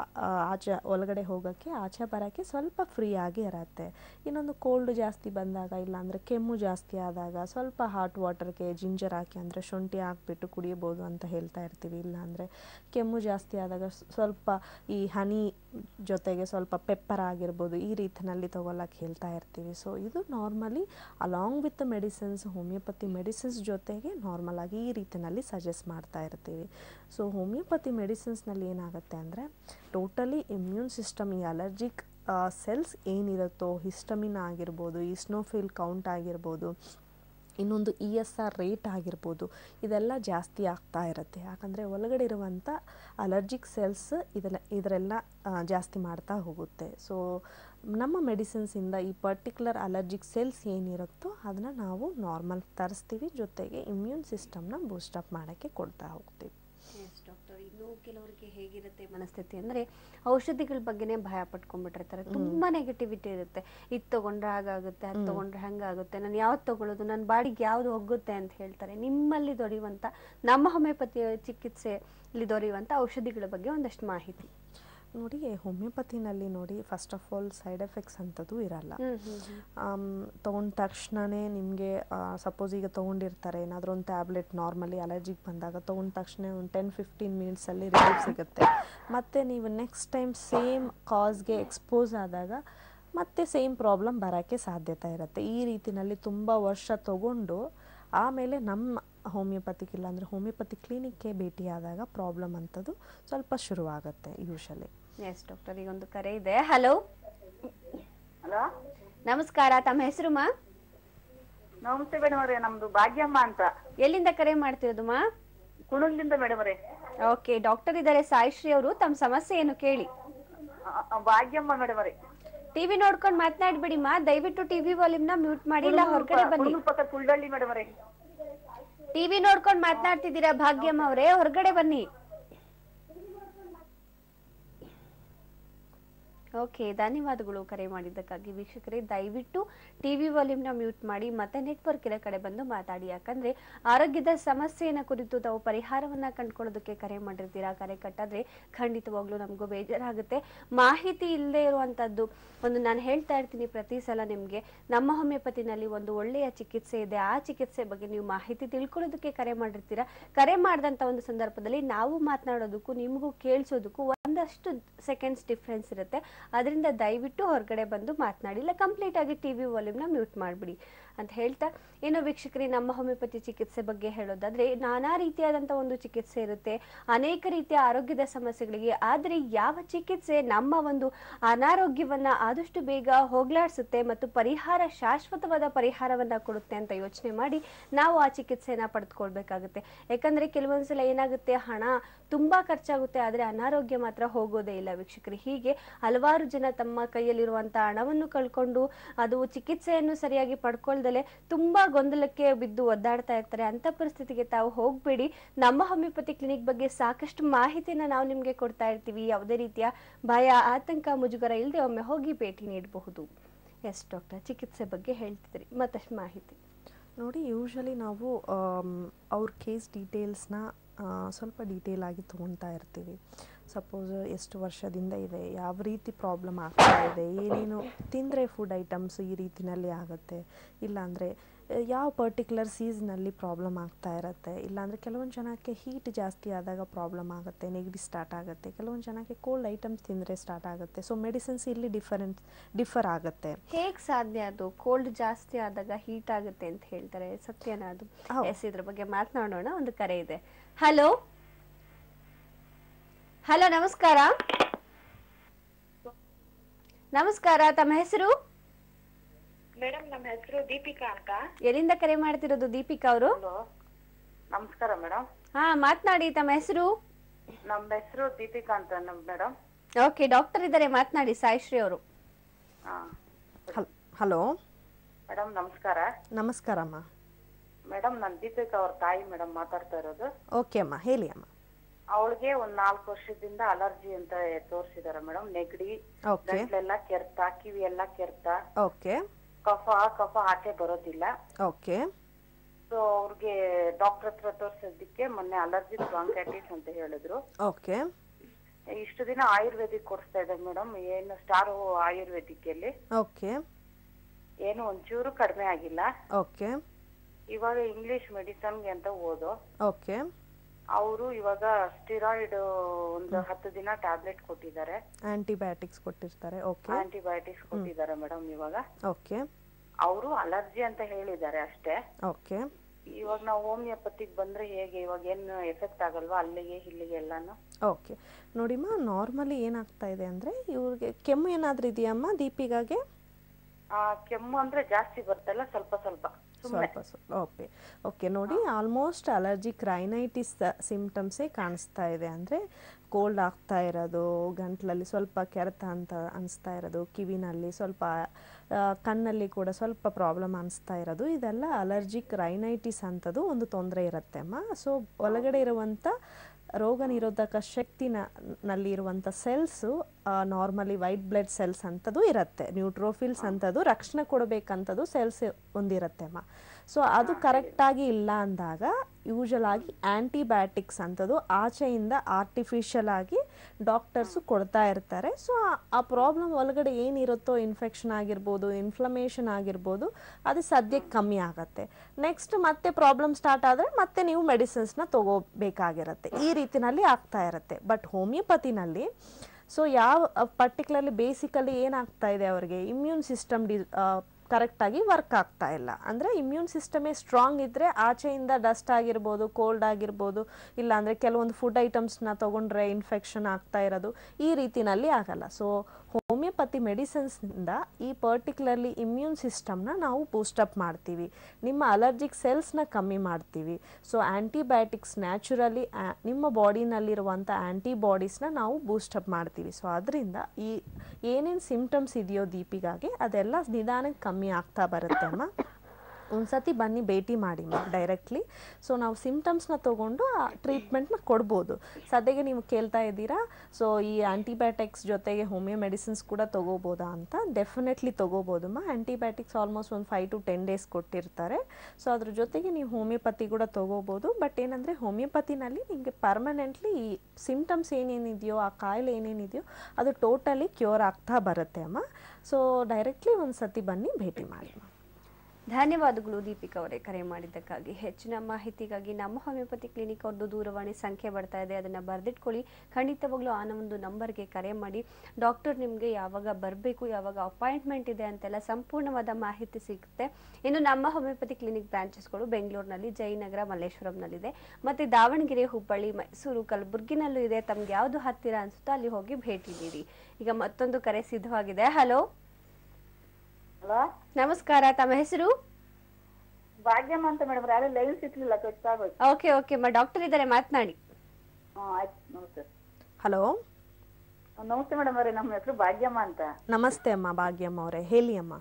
ಆಚೆ ಒಳಗಡೆ ಹೋಗೋಕ್ಕೆ, ಆಚೆ ಬರೋಕ್ಕೆ ಸ್ವಲ್ಪ ಫ್ರೀ ಆಗಿ ಇರುತ್ತೆ. ಇನ್ನೊಂದು ಕೋಲ್ಡ್ ಜಾಸ್ತಿ ಬಂದಾಗ, ಇಲ್ಲಾಂದರೆ ಕೆಮ್ಮು ಜಾಸ್ತಿ ಆದಾಗ ಸ್ವಲ್ಪ ಹಾಟ್ ವಾಟರ್ಗೆ ಜಿಂಜರ್ ಹಾಕಿ, ಅಂದರೆ ಶುಂಠಿ ಹಾಕ್ಬಿಟ್ಟು ಕುಡಿಯಬೋದು ಅಂತ ಹೇಳ್ತಾ ಇರ್ತೀವಿ. ಇಲ್ಲಾಂದರೆ ಕೆಮ್ಮು ಜಾಸ್ತಿ ಆದಾಗ ಸ್ವಲ್ಪ ಈ ಹನಿ ಜೊತೆಗೆ ಸ್ವಲ್ಪ ಪೆಪ್ಪರ್ ಆಗಿರ್ಬೋದು, ಈ ರೀತಿಯಲ್ಲಿ ತೊಗೊಳಕ್ಕೆ ಹೇಳ್ತಾ ಇರ್ತೀವಿ. ಸೊ ಇದು normally along with medicines, homoeopathy medicines ಜೊತೆಗೆ ನಾರ್ಮಲ್ ಆಗಿ ಈ ರೀತಿಯಲ್ಲಿ ಸಜೆಸ್ಟ್ ಮಾಡ್ತಾ ಇರ್ತೀವಿ. ಸೊ ಹೋಮಿಯೋಪತಿ ಮೆಡಿಸಿನ್ಸ್ನಲ್ಲಿ ಏನಾಗುತ್ತೆ ಅಂದರೆ, ಟೋಟಲಿ ಇಮ್ಯೂನ್ ಸಿಸ್ಟಮ್, ಈ ಅಲರ್ಜಿಕ್ ಸೆಲ್ಸ್ ಏನಿರುತ್ತೋ, ಹಿಸ್ಟಮಿನ್ ಆಗಿರ್ಬೋದು, ಈಸ್ನೋಫಿಲ್ ಕೌಂಟ್ ಆಗಿರ್ಬೋದು, ಇನ್ನೊಂದು ಇ ಎಸ್ ಆರ್ ರೇಟ್ ಆಗಿರ್ಬೋದು, ಇದೆಲ್ಲ ಜಾಸ್ತಿ ಆಗ್ತಾ ಇರುತ್ತೆ. ಯಾಕಂದರೆ ಒಳಗಡೆ ಇರುವಂಥ ಅಲರ್ಜಿಕ್ ಸೆಲ್ಸ್ ಇದೆಲ್ಲ ಇದರೆಲ್ಲ ಜಾಸ್ತಿ ಮಾಡ್ತಾ ಹೋಗುತ್ತೆ. ಸೊ ನಮ್ಮ ಮೆಡಿಸಿನ್ಸಿಂದ ಈ ಪರ್ಟಿಕ್ಯುಲರ್ ಅಲರ್ಜಿಕ್ ಸೆಲ್ಸ್ ಏನಿರುತ್ತೋ ಅದನ್ನು ನಾವು ನಾರ್ಮಲ್ ತರಿಸ್ತೀವಿ, ಜೊತೆಗೆ ಇಮ್ಯೂನ್ ಸಿಸ್ಟಮ್ನ ಬೂಸ್ಟಪ್ ಮಾಡೋಕ್ಕೆ ಕೊಡ್ತಾ ಹೋಗ್ತೀವಿ. ಎಸ್ ಡಾಕ್ಟರ್, ಇನ್ನು ಕೆಲವರಿಗೆ ಹೇಗಿರುತ್ತೆ ಮನಸ್ಥಿತಿ ಅಂದರೆ, ಔಷಧಿಗಳ ಬಗ್ಗೆನೇ ಭಯ ಪಟ್ಕೊಂಡ್ಬಿಟ್ಟಿರ್ತಾರೆ, ತುಂಬ ನೆಗೆಟಿವಿಟಿ ಇರುತ್ತೆ. ಇದು ತೊಗೊಂಡ್ರೆ ಹಾಗಾಗುತ್ತೆ, ಅದು ತೊಗೊಂಡ್ರೆ ಹಂಗಾಗುತ್ತೆ, ನಾನು ಯಾವ್ದು ತೊಗೊಳ್ಳೋದು, ನನ್ನ ಬಾಡಿಗೆ ಯಾವುದು ಹೋಗುತ್ತೆ ಅಂತ ಹೇಳ್ತಾರೆ. ನಿಮ್ಮಲ್ಲಿ ದೊರೆಯುವಂಥ, ನಮ್ಮ ಹೋಮಿಯೋಪತಿ ಚಿಕಿತ್ಸೆಯಲ್ಲಿ ದೊರೆಯುವಂಥ ಔಷಧಿಗಳ ಬಗ್ಗೆ ಒಂದಷ್ಟು ಮಾಹಿತಿ ನೋಡಿ. ಹೋಮಿಯೋಪತಿನಲ್ಲಿ ನೋಡಿ, first of all side effects ಅಂಥದ್ದು ಇರಲ್ಲ. ತೊಗೊಂಡ ತಕ್ಷಣವೇ ನಿಮಗೆ ಸಪೋಸ್ ಈಗ ತೊಗೊಂಡಿರ್ತಾರೆ ಏನಾದರೂ ಒಂದು ಟ್ಯಾಬ್ಲೆಟ್, ನಾರ್ಮಲಿ ಅಲರ್ಜಿಗೆ ಬಂದಾಗ ತೊಗೊಂಡ ತಕ್ಷಣ ಒಂದು ಟೆನ್ ಫಿಫ್ಟೀನ್ ಮಿನಿಟ್ಸಲ್ಲಿ ರಿಲೀಫ್ ಸಿಗುತ್ತೆ. ಮತ್ತು ನೀವು ನೆಕ್ಸ್ಟ್ ಟೈಮ್ ಸೇಮ್ ಕಾಸ್ಗೆ ಎಕ್ಸ್ಪೋಸ್ ಆದಾಗ ಮತ್ತೆ ಸೇಮ್ ಪ್ರಾಬ್ಲಮ್ ಬರೋಕ್ಕೆ ಸಾಧ್ಯತೆ ಇರುತ್ತೆ. ಈ ರೀತಿಯಲ್ಲಿ ತುಂಬ ವರ್ಷ ತೊಗೊಂಡು ಆಮೇಲೆ ನಮ್ಮ ಹೋಮಿಯೋಪತಿಕ್ ಇಲ್ಲಾಂದರೆ ಹೋಮಿಯೋಪತಿ ಕ್ಲಿನಿಕ್ಗೆ ಭೇಟಿಯಾದಾಗ ಪ್ರಾಬ್ಲಮ್ ಅಂಥದ್ದು ಸ್ವಲ್ಪ ಶುರುವಾಗುತ್ತೆ ಯೂಶಲಿ. ಎಸ್ ಡಾಕ್ಟರ್, ಈಗ ಒಂದು ಕರೆ ಇದೆ. ಹಲೋ ಹಲೋ, ನಮಸ್ಕಾರ, ತಮ್ಮ ಹೆಸರು ಮಾ? ನಮಸ್ತೆ ಮೇಡಮ್ ಅವರೇ, ನಮ್ದು ಭಾಗ್ಯಮ್ಮ ಅಂತ. ಎಲ್ಲಿಂದ ಕರೆ ಮಾಡ್ತಿರೋದು ಮಾ? ಕುಣುಲಿಂದ ಮೇಡಮ್ ಅವರೇ. ಓಕೆ, ಡಾಕ್ಟರ್ ಇದ್ದಾರೆ ಸಾಯಿಶ್ರೀ ಅವರು, ತಮ್ಮ ಸಮಸ್ಯೆ ಏನು ಕೇಳಿ. ಭಾಗ್ಯಮ್ಮ ಮೇಡಮ್ ಅವರೇ. ಟಿವಿ ನೋಡ್ಕೊಂಡು ಮಾತನಾಡ್ಬಿಡಿ ಮಾ, ದಯವಿಟ್ಟು ಟಿವಿ ವಾಲ್ಯೂಮ್ ನ ಮ್ಯೂಟ್ ಮಾಡಿ, ಇಲ್ಲ ಹೊರಗಡೆ ಬನ್ನಿ. ಪಕ್ಕ ಕುಳ್ಳಳ್ಳಿ ಮೇಡಮ್ ಅವರೇ. ಟಿವಿ ನೋಡ್ಕೊಂಡು ಮಾತನಾಡ್ತಿದ್ದೀರಾ ಭಾಗ್ಯಮ್ಮ ಅವರೇ? ಹೊರಗಡೆ ಬನ್ನಿ. ಓಕೆ, ಧನ್ಯವಾದಗಳು ಕರೆ ಮಾಡಿದ್ದಕ್ಕಾಗಿ. ವೀಕ್ಷಕರೇ, ದಯವಿಟ್ಟು ಟಿವಿ ವಾಲ್ಯೂಮ್ನ ಮ್ಯೂಟ್ ಮಾಡಿ ಮತ್ತೆ ನೆಟ್ವರ್ಕ್ ಇರೋ ಕಡೆ ಬಂದು ಮಾತಾಡಿ. ಯಾಕಂದ್ರೆ ಆರೋಗ್ಯದ ಸಮಸ್ಯೆಯನ್ನು ಕುರಿತು ತಾವು ಪರಿಹಾರವನ್ನ ಕಂಡುಕೊಳ್ಳೋದಕ್ಕೆ ಕರೆ ಮಾಡಿರ್ತೀರಾ. ಕರೆ ಕಟ್ಟಾದ್ರೆ ಖಂಡಿತವಾಗ್ಲೂ ನಮಗೂ ಬೇಜಾರಾಗುತ್ತೆ. ಮಾಹಿತಿ ಇಲ್ಲದೆ ಇರುವಂತದ್ದು ಒಂದು ನಾನು ಹೇಳ್ತಾ ಇರ್ತೀನಿ ಪ್ರತಿ ಸಲ ನಿಮ್ಗೆ, ನಮ್ಮ ಹೋಮಿಯೋಪತಿನಲ್ಲಿ ಒಂದು ಒಳ್ಳೆಯ ಚಿಕಿತ್ಸೆ ಇದೆ, ಆ ಚಿಕಿತ್ಸೆ ಬಗ್ಗೆ ನೀವು ಮಾಹಿತಿ ತಿಳ್ಕೊಳ್ಳೋದಕ್ಕೆ ಕರೆ ಮಾಡಿರ್ತೀರಾ. ಕರೆ ಮಾಡಿದಂತ ಒಂದು ಸಂದರ್ಭದಲ್ಲಿ ನಾವು ಮಾತನಾಡೋದಕ್ಕೂ ನಿಮಗೂ ಕೇಳಿಸೋದಕ್ಕೂ ಒಂದಷ್ಟು ಸೆಕೆಂಡ್ಸ್ ಡಿಫ್ರೆನ್ಸ್ ಇರುತ್ತೆ. ಅದರಿಂದ ದಯವಿಟ್ಟು ಹೊರಗಡೆ ಬಂದು ಮಾತನಾಡಿ, ಇಲ್ಲ ಕಂಪ್ಲೀಟ್ ಆಗಿ ಟಿವಿ ವಾಲ್ಯೂಮ್ನ ಮ್ಯೂಟ್ ಮಾಡಿಬಿಡಿ ಅಂತ ಹೇಳ್ತಾ, ಇನ್ನು ವೀಕ್ಷಕರಿ, ನಮ್ಮ ಹೋಮಿಯೋಪತಿ ಚಿಕಿತ್ಸೆ ಬಗ್ಗೆ ಹೇಳೋದಾದ್ರೆ ನಾನಾ ರೀತಿಯಾದಂಥ ಒಂದು ಚಿಕಿತ್ಸೆ ಇರುತ್ತೆ, ಅನೇಕ ರೀತಿಯ ಆರೋಗ್ಯದ ಸಮಸ್ಯೆಗಳಿಗೆ. ಆದರೆ ಯಾವ ಚಿಕಿತ್ಸೆ ನಮ್ಮ ಒಂದು ಅನಾರೋಗ್ಯವನ್ನ ಆದಷ್ಟು ಬೇಗ ಹೋಗ್ಲಾಡಿಸುತ್ತೆ ಮತ್ತು ಪರಿಹಾರ, ಶಾಶ್ವತವಾದ ಪರಿಹಾರವನ್ನ ಕೊಡುತ್ತೆ ಅಂತ ಯೋಚನೆ ಮಾಡಿ ನಾವು ಆ ಚಿಕಿತ್ಸೆನ ಪಡೆದುಕೊಳ್ಬೇಕಾಗುತ್ತೆ. ಯಾಕಂದ್ರೆ ಕೆಲವೊಂದ್ಸಲ ಏನಾಗುತ್ತೆ, ಹಣ ತುಂಬಾ ಖರ್ಚಾಗುತ್ತೆ, ಆದರೆ ಅನಾರೋಗ್ಯ ಮಾತ್ರ ಹೋಗೋದೇ ಇಲ್ಲ ವೀಕ್ಷಕರಿ. ಹೀಗೆ ಹಲವಾರು ಜನ ತಮ್ಮ ಕೈಯಲ್ಲಿರುವಂತಹ ಹಣವನ್ನು ಕಳ್ಕೊಂಡು ಅದು ಚಿಕಿತ್ಸೆಯನ್ನು ಸರಿಯಾಗಿ ಪಡ್ಕೊಳ್ದಲೆ ತುಂಬಾ ಗೊಂದಲಕ್ಕೆ ಬಿದ್ದು ಒದ್ದಾಡ್ತಾ ಇರ್ತಾರೆ. ಅಂತ ಪರಿಸ್ಥಿತಿಗೆ ತಾವು ಹೋಗ್ಬೇಡಿ. ನಮ್ಮ ಹೋಮಿಯೋಪತಿ ಕ್ಲಿನಿಕ್ ಬಗ್ಗೆ ಸಾಕಷ್ಟು ಮಾಹಿತಿನ ನಾವು ನಿಮ್ಗೆ ಕೊಡ್ತಾ ಇರ್ತೀವಿ. ಯಾವುದೇ ರೀತಿಯ ಭಯ, ಆತಂಕ, ಮುಜುಗರ ಇಲ್ಲದೆ ಒಮ್ಮೆ ಹೋಗಿ ಭೇಟಿ ನೀಡಬಹುದು. ಎಸ್ ಡಾಕ್ಟರ್, ಚಿಕಿತ್ಸೆ ಬಗ್ಗೆ ಹೇಳ್ತಿದ್ರಿ, ಮತ್ತಷ್ಟು ಮಾಹಿತಿ ನೋಡಿ. ಯೂಶಲಿ ನಾವು ಅವ್ರ ಕೇಸ್ ಡೀಟೇಲ್ಸ್ನ ಸ್ವಲ್ಪ ಡೀಟೇಲ್ ಆಗಿ ತೊಗೊಳ್ತಾ ಇರ್ತೀವಿ. ಸಪೋಸ್ ಎಷ್ಟು ವರ್ಷದಿಂದ ಇದೆ, ಯಾವ ರೀತಿ ಪ್ರಾಬ್ಲಮ್ ಆಗ್ತಾ ಇದೆ, ಏನೇನು ತಿಂದರೆ ಫುಡ್ ಐಟಮ್ಸ್ ಈ ರೀತಿಯಲ್ಲಿ ಆಗುತ್ತೆ, ಇಲ್ಲಾಂದರೆ ಯಾವ ಪರ್ಟಿಕ್ಯುಲರ್ ಸೀಸನಲ್ಲಿ ಪ್ರಾಬ್ಲಮ್ ಆಗ್ತಾ ಇರುತ್ತೆ, ಇಲ್ಲಾಂದರೆ ಕೆಲವೊಂದು ಜನಕ್ಕೆ ಹೀಟ್ ಜಾಸ್ತಿ ಆದಾಗ ಪ್ರಾಬ್ಲಮ್ ಆಗುತ್ತೆ, ನೆಗಡಿ ಸ್ಟಾರ್ಟ್ ಆಗುತ್ತೆ, ಕೆಲವೊಂದು ಜನಕ್ಕೆ ಕೋಲ್ಡ್ ಐಟಮ್ಸ್ ತಿಂದರೆ ಸ್ಟಾರ್ಟ್ ಆಗುತ್ತೆ. ಸೊ ಮೆಡಿಸಿನ್ಸ್ ಇಲ್ಲಿ ಡಿಫರೆನ್ಸ್ ಡಿಫರ್ ಆಗುತ್ತೆ. ಹೇಗೆ ಸಾಧ್ಯ ಅದು? ಕೋಲ್ಡ್ ಜಾಸ್ತಿ ಆದಾಗ ಹೀಟ್ ಆಗುತ್ತೆ ಅಂತ ಹೇಳ್ತಾರೆ, ಸತ್ಯನಾ ಅದು? ಎಸ್, ಇದ್ರ ಬಗ್ಗೆ ಮಾತನಾಡೋಣ. ಒಂದು ಕರೆ ಇದೆ. ಹಲೋ ಹಲೋ ನಮಸ್ಕಾರ. ನಮಸ್ಕಾರ, ತಮ್ಮ ಹೆಸರು? ಮೇಡಮ್, ನಮ್ಮ ಹೆಸರು ದೀಪಿಕಾ ಅಂತ. ಎಲ್ಲಿಂದ ಕರೆ ಮಾಡ್ತಿರೋದು ದೀಪಿಕಾ ಅವರು? ನಮಸ್ಕಾರ ಮೇಡಮ್. ಹಾ, ಮಾತನಾಡಿ. ತಮ್ಮ ಹೆಸರು? ನಮ್ಮ ಹೆಸರು ದೀಪಿಕಾ ಅಂತ ಮೇಡಮ್. ಓಕೆ, ಡಾಕ್ಟರ್ ಇದ್ದಾರೆ, ಮಾತನಾಡಿ. ಸಾಯಿಶ್ರೀ ಅವರು. ಹಲೋ ಮೇಡಮ್, ನಮಸ್ಕಾರ. ನಮಸ್ಕಾರಮ್ಮ. ಮೇಡಮ್, ನಾನು ದೀಪಿಕಾ ಅವ್ರ ತಾಯಿ ಮೇಡಮ್ ಮಾತಾಡ್ತಾ ಇರೋದು. ಓಕೆ ಅಮ್ಮ, ಹೇಳಿ ಅಮ್ಮ. ಅವಳಿಗೆ ಒಂದ್ ನಾಲ್ಕು ವರ್ಷದಿಂದ ಅಲರ್ಜಿ ಅಂತ ತೋರಿಸಿದಾರೆ ಮೇಡಮ್. ನೆಗಡಿ, ಗಂಟ್ಲೆಲ್ಲ ಕೆರ್ತ, ಕಿವಿ ಎಲ್ಲ ಕೆರ್ತ, ಓಕೆ, ಕಫ ಕಫ ಆಚೆ ಬರೋದಿಲ್ಲ. ಓಕೆ. ಸೊ ಅವ್ರಿಗೆ ಡಾಕ್ಟರ್ ಹತ್ರ ತೋರ್ಸೋದಕ್ಕೆ ಮೊನ್ನೆ ಅಲರ್ಜಿ ಬ್ರಾಂಕೈಟಿಸ್ ಅಂತ ಹೇಳಿದ್ರು. ಓಕೆ. ಇಷ್ಟು ದಿನ ಆಯುರ್ವೇದಿಕ್ ಕೊಡಿಸ್ತಾ ಇದ್ದಾರೆ ಮೇಡಮ್. ಏನು ಸ್ಟಾರ್ ಆಯುರ್ವೇದಿಕ್ ಅಲ್ಲಿ ಓಕೆ, ಏನು ಒಂಚೂರು ಕಡಿಮೆ ಆಗಿಲ್ಲ. ಓಕೆ. ಇವಾಗ ಇಂಗ್ಲಿಷ್ ಮೆಡಿಸನ್ಗೆ ಅಂತ ಓದು. ಓಕೆ. ಅವರು ಇವಾಗ ಸ್ಟಿರಾಯ್ಡ್ ಒಂದು ಹತ್ತು ದಿನ ಟ್ಯಾಬ್ಲೆಟ್ ಕೊಟ್ಟಿದ್ದಾರೆ, ಆಂಟಿಬಯೋಟಿಕ್ಸ್ ಕೊಟ್ಟಿರ್ತಾರೆ. ಓಕೆ, ಆಂಟಿಬಯೋಟಿಕ್ಸ್ ಕೊಟ್ಟಿದ್ದಾರೆ ಮೇಡಮ್. ಇವಾಗ ಓಕೆ, ಅವರು ಅಲರ್ಜಿ ಅಂತ ಹೇಳಿದ್ದಾರೆ ಅಷ್ಟೇ. ಓಕೆ. ಇವಾಗ ನಾವು ಹೋಮಿಯೋಪತಿಗೆ ಬಂದ್ರೆ ಹೇಗೆ, ಇವಾಗ ಏನು ಎಫೆಕ್ಟ್ ಆಗಲ್ವಾ ಅಲ್ಲಿಗೆ ಇಲ್ಲಿಗೆ ಎಲ್ಲಾನು? ಓಕೆ, ನೋಡಿಮ್ಮ, ನಾರ್ಮಲಿ ಏನಾಗ್ತಾ ಇದೆ ಅಂದ್ರೆ ಇವ್ರಿಗೆ ಕೆಮ್ಮು ಏನಾದ್ರೂ ಇದೆಯಮ್ಮ ದೀಪಿಗಾಗೆ? ಕೆಮ್ಮು ಅಂದ್ರೆ ಜಾಸ್ತಿ ಬರ್ತಲ್ಲ, ಸ್ವಲ್ಪ ಸ್ವಲ್ಪ ಸ್ವಲ್ಪ ಸ್ವಲ್ಪ. Okay, okay. ನೋಡಿ, ಆಲ್ಮೋಸ್ಟ್ ಅಲರ್ಜಿಕ್ ರೈನೈಟಿಸ್ ಸಿಂಪ್ಟಮ್ಸೇ ಕಾಣಿಸ್ತಾ ಇದೆ. ಅಂದರೆ ಕೋಲ್ಡ್ ಆಗ್ತಾ ಇರೋದು, ಗಂಟ್ಲಲ್ಲಿ ಸ್ವಲ್ಪ ಕೆರೆತ ಅಂತ ಅನಿಸ್ತಾ ಇರೋದು, ಕಿವಿನಲ್ಲಿ ಸ್ವಲ್ಪ, ಕಣ್ಣಲ್ಲಿ ಕೂಡ ಸ್ವಲ್ಪ ಪ್ರಾಬ್ಲಮ್ ಅನಿಸ್ತಾ ಇರೋದು, ಇದೆಲ್ಲ ಅಲರ್ಜಿಕ್ ರೈನೈಟಿಸ್ ಅಂತದ್ದು ಒಂದು ತೊಂದರೆ ಇರುತ್ತೆ ಅಮ್ಮ. ಸೊ ಒಳಗಡೆ ಇರುವಂಥ ರೋಗ ನಿರೋಧಕ ಶಕ್ತಿನ ನಲ್ಲಿ ಇರುವಂಥ cells normally white blood cells ಅಂತದ್ದು ಇರುತ್ತೆ, ನ್ಯೂಟ್ರೋಫಿಲ್ಸ್ ಅಂತದ್ದು ರಕ್ಷಣೆ ಕೊಡಬೇಕಂಥದ್ದು ಸೆಲ್ಸ್ ಒಂದಿರುತ್ತೆ ಅಮ್ಮ. ಸೊ ಅದು ಕರೆಕ್ಟಾಗಿ ಇಲ್ಲ ಅಂದಾಗ ಯೂಶಲ್ ಆಗಿ ಆ್ಯಂಟಿಬಯೋಟಿಕ್ಸ್ ಅಂತದ್ದು ಆಚೆಯಿಂದ ಆರ್ಟಿಫಿಷಿಯಲ್ ಆಗಿ ಡಾಕ್ಟರ್ಸು ಕೊಡ್ತಾ ಇರ್ತಾರೆ. ಸೊ ಆ ಪ್ರಾಬ್ಲಮ್ ಒಳಗಡೆ ಏನಿರುತ್ತೋ, ಇನ್ಫೆಕ್ಷನ್ ಆಗಿರ್ಬೋದು, ಇನ್ಫ್ಲಮೇಷನ್ ಆಗಿರ್ಬೋದು, ಅದು ಸದ್ಯಕ್ಕೆ ಕಮ್ಮಿ ಆಗುತ್ತೆ. ನೆಕ್ಸ್ಟ್ ಮತ್ತೆ ಪ್ರಾಬ್ಲಮ್ ಸ್ಟಾರ್ಟ್ ಆದರೆ ಮತ್ತೆ ನೀವು ಮೆಡಿಸಿನ್ಸ್ನ ತಗೋಬೇಕಾಗಿರುತ್ತೆ. ಈ ರೀತಿನಲ್ಲಿ ಆಗ್ತಾ ಇರುತ್ತೆ. ಬಟ್ ಹೋಮಿಯೋಪತಿನಲ್ಲಿ ಸೊ ಯಾವ ಪರ್ಟಿಕ್ಯುಲರ್ಲಿ ಬೇಸಿಕಲಿ ಏನಾಗ್ತಾ ಇದೆ, ಅವರಿಗೆ ಇಮ್ಯೂನ್ ಸಿಸ್ಟಮ್ ಡಿ ಕರೆಕ್ಟಾಗಿ ವರ್ಕ್ ಆಗ್ತಾ ಇಲ್ಲ. ಅಂದರೆ ಇಮ್ಯೂನ್ ಸಿಸ್ಟಮೇ ಸ್ಟ್ರಾಂಗ್ ಇದ್ದರೆ ಆಚೆಯಿಂದ ಡಸ್ಟ್ ಆಗಿರ್ಬೋದು, ಕೋಲ್ಡ್ ಆಗಿರ್ಬೋದು, ಇಲ್ಲಾಂದರೆ ಕೆಲವೊಂದು ಫುಡ್ ಐಟಮ್ಸ್ನ ತೊಗೊಂಡ್ರೆ ಇನ್ಫೆಕ್ಷನ್ ಆಗ್ತಾ ಇರೋದು, ಈ ರೀತಿನಲ್ಲಿ ಆಗಲ್ಲ. ಸೊ ಹೋಮಿಯೋಪತಿ ಮೆಡಿಸಿನ್ಸ್ನಿಂದ ಈ ಪರ್ಟಿಕ್ಯುಲರ್ಲಿ ಇಮ್ಯೂನ್ ಸಿಸ್ಟಮ್ನ ನಾವು ಬೂಸ್ಟಪ್ ಮಾಡ್ತೀವಿ, ನಿಮ್ಮ ಅಲರ್ಜಿಕ್ ಸೆಲ್ಸ್ನ ಕಮ್ಮಿ ಮಾಡ್ತೀವಿ. ಸೊ ಆ್ಯಂಟಿಬಯೋಟಿಕ್ಸ್ ನ್ಯಾಚುರಲಿ ನಿಮ್ಮ ಬಾಡಿನಲ್ಲಿರುವಂಥ ಆ್ಯಂಟಿಬಾಡೀಸ್ನ ನಾವು ಬೂಸ್ಟಪ್ ಮಾಡ್ತೀವಿ. ಸೊ ಅದರಿಂದ ಈ ಏನೇನು ಸಿಂಪ್ಟಮ್ಸ್ ಇದೆಯೋ ದೀಪಿಗಾಗೆ ಅದೆಲ್ಲ ನಿಧಾನಕ್ಕೆ ಕಮ್ಮಿ ಆಗ್ತಾ ಬರುತ್ತೆ ಅಮ್ಮ. ಒಂದ್ಸತಿ ಬನ್ನಿ ಭೇಟಿ ಮಾಡಿ ಡೈರೆಕ್ಟ್ಲಿ. ಸೊ ನಾವು ಸಿಮ್ಟಮ್ಸ್ನ ತೊಗೊಂಡು ಆ ಟ್ರೀಟ್ಮೆಂಟ್ನ ಕೊಡ್ಬೋದು. ಸದ್ಯಕ್ಕೆ ನೀವು ಕೇಳ್ತಾ ಇದ್ದೀರಾ ಸೊ ಈ ಆ್ಯಂಟಿಬಯೋಟಿಕ್ಸ್ ಜೊತೆಗೆ ಹೋಮಿಯೋ ಮೆಡಿಸಿನ್ಸ್ ಕೂಡ ತೊಗೋಬೋದಾ ಅಂತ. ಡೆಫಿನೆಟ್ಲಿ ತೊಗೋಬೋದಮ್ಮ. ಆ್ಯಂಟಿಬಯೋಟಿಕ್ಸ್ ಆಲ್ಮೋಸ್ಟ್ ಒಂದು ಫೈವ್ ಟು ಟೆನ್ ಡೇಸ್ ಕೊಟ್ಟಿರ್ತಾರೆ. ಸೊ ಅದ್ರ ಜೊತೆಗೆ ನೀವು ಹೋಮಿಯೋಪತಿ ಕೂಡ ತೊಗೋಬೋದು. ಬಟ್ ಏನಂದರೆ ಹೋಮಿಯೋಪತಿನಲ್ಲಿ ನಿಮಗೆ ಪರ್ಮನೆಂಟ್ಲಿ ಈ ಸಿಮ್ಟಮ್ಸ್ ಏನೇನಿದೆಯೋ ಆ ಕಾಯಿಲೆ ಏನೇನಿದೆಯೋ ಅದು ಟೋಟಲಿ ಕ್ಯೂರ್ ಆಗ್ತಾ ಬರುತ್ತೆ ಅಮ್ಮ. ಸೊ ಡೈರೆಕ್ಟ್ಲಿ ಒಂದು ಸತಿ ಬನ್ನಿ ಭೇಟಿ ಮಾಡಿ. ಧನ್ಯವಾದಗಳು ದೀಪಿಕಾ ಅವರೇ ಕರೆ ಮಾಡಿದ್ದಕ್ಕಾಗಿ. ಹೆಚ್ಚಿನ ಮಾಹಿತಿಗಾಗಿ ನಮ್ಮ ಹೋಮಿಯೋಪತಿ ಕ್ಲಿನಿಕ್ ಅವ್ರದ್ದು ದೂರವಾಣಿ ಸಂಖ್ಯೆ ಬರ್ತಾ ಇದೆ, ಅದನ್ನು ಬರೆದಿಟ್ಕೊಳ್ಳಿ. ಖಂಡಿತವಾಗ್ಲೂ ಆ ಒಂದು ನಂಬರ್ಗೆ ಕರೆ ಮಾಡಿ ಡಾಕ್ಟರ್ ನಿಮಗೆ ಯಾವಾಗ ಬರಬೇಕು, ಯಾವಾಗ ಅಪಾಯಿಂಟ್ಮೆಂಟ್ ಇದೆ ಅಂತೆಲ್ಲ ಸಂಪೂರ್ಣವಾದ ಮಾಹಿತಿ ಸಿಗುತ್ತೆ. ಇನ್ನು ನಮ್ಮ ಹೋಮಿಯೋಪತಿ ಕ್ಲಿನಿಕ್ ಬ್ರಾಂಚಸ್ಗಳು ಬೆಂಗಳೂರಿನಲ್ಲಿ, ಜಯನಗರ, ಮಲ್ಲೇಶ್ವರಂನಲ್ಲಿದೆ, ಮತ್ತು ದಾವಣಗೆರೆ, ಹುಬ್ಬಳ್ಳಿ, ಮೈಸೂರು, ಕಲಬುರ್ಗಿನಲ್ಲೂ ಇದೆ. ತಮ್ಗೆ ಯಾವುದು ಹತ್ತಿರ ಅನ್ಸುತ್ತೋ ಅಲ್ಲಿ ಹೋಗಿ ಭೇಟಿ ನೀಡಿ. ಈಗ ಮತ್ತೊಂದು ಕರೆ ಸಿದ್ಧವಾಗಿದೆ. ಹಲೋ, ನಮಸ್ಕಾರ. ತಮ್ಮ ಹೆಸರು? ಭಾಗ್ಯಮ್ಮ ಅಂತ ಮೇಡಮ್. ಯಾರು ಲೈನ್ ಸಿಕ್ಲಿಲ್ಲ. ಓಕೆ ಓಕೆ ಅಮ್ಮ, ಡಾಕ್ಟರ್ ಇದ್ದಾರೆ, ಮಾತನಾಡಿ. ನಮಸ್ತೆ. ಹಲೋ, ನಮಸ್ತೆ ಮೇಡಮ್ ಅವರೇ, ನಮ್ಮ ಹೆಸರು ಭಾಗ್ಯಮ್ಮ ಅಂತ. ನಮಸ್ತೆ ಅಮ್ಮ ಭಾಗ್ಯಮ್ಮ ಅವರೇ, ಹೇಳಿ ಅಮ್ಮ.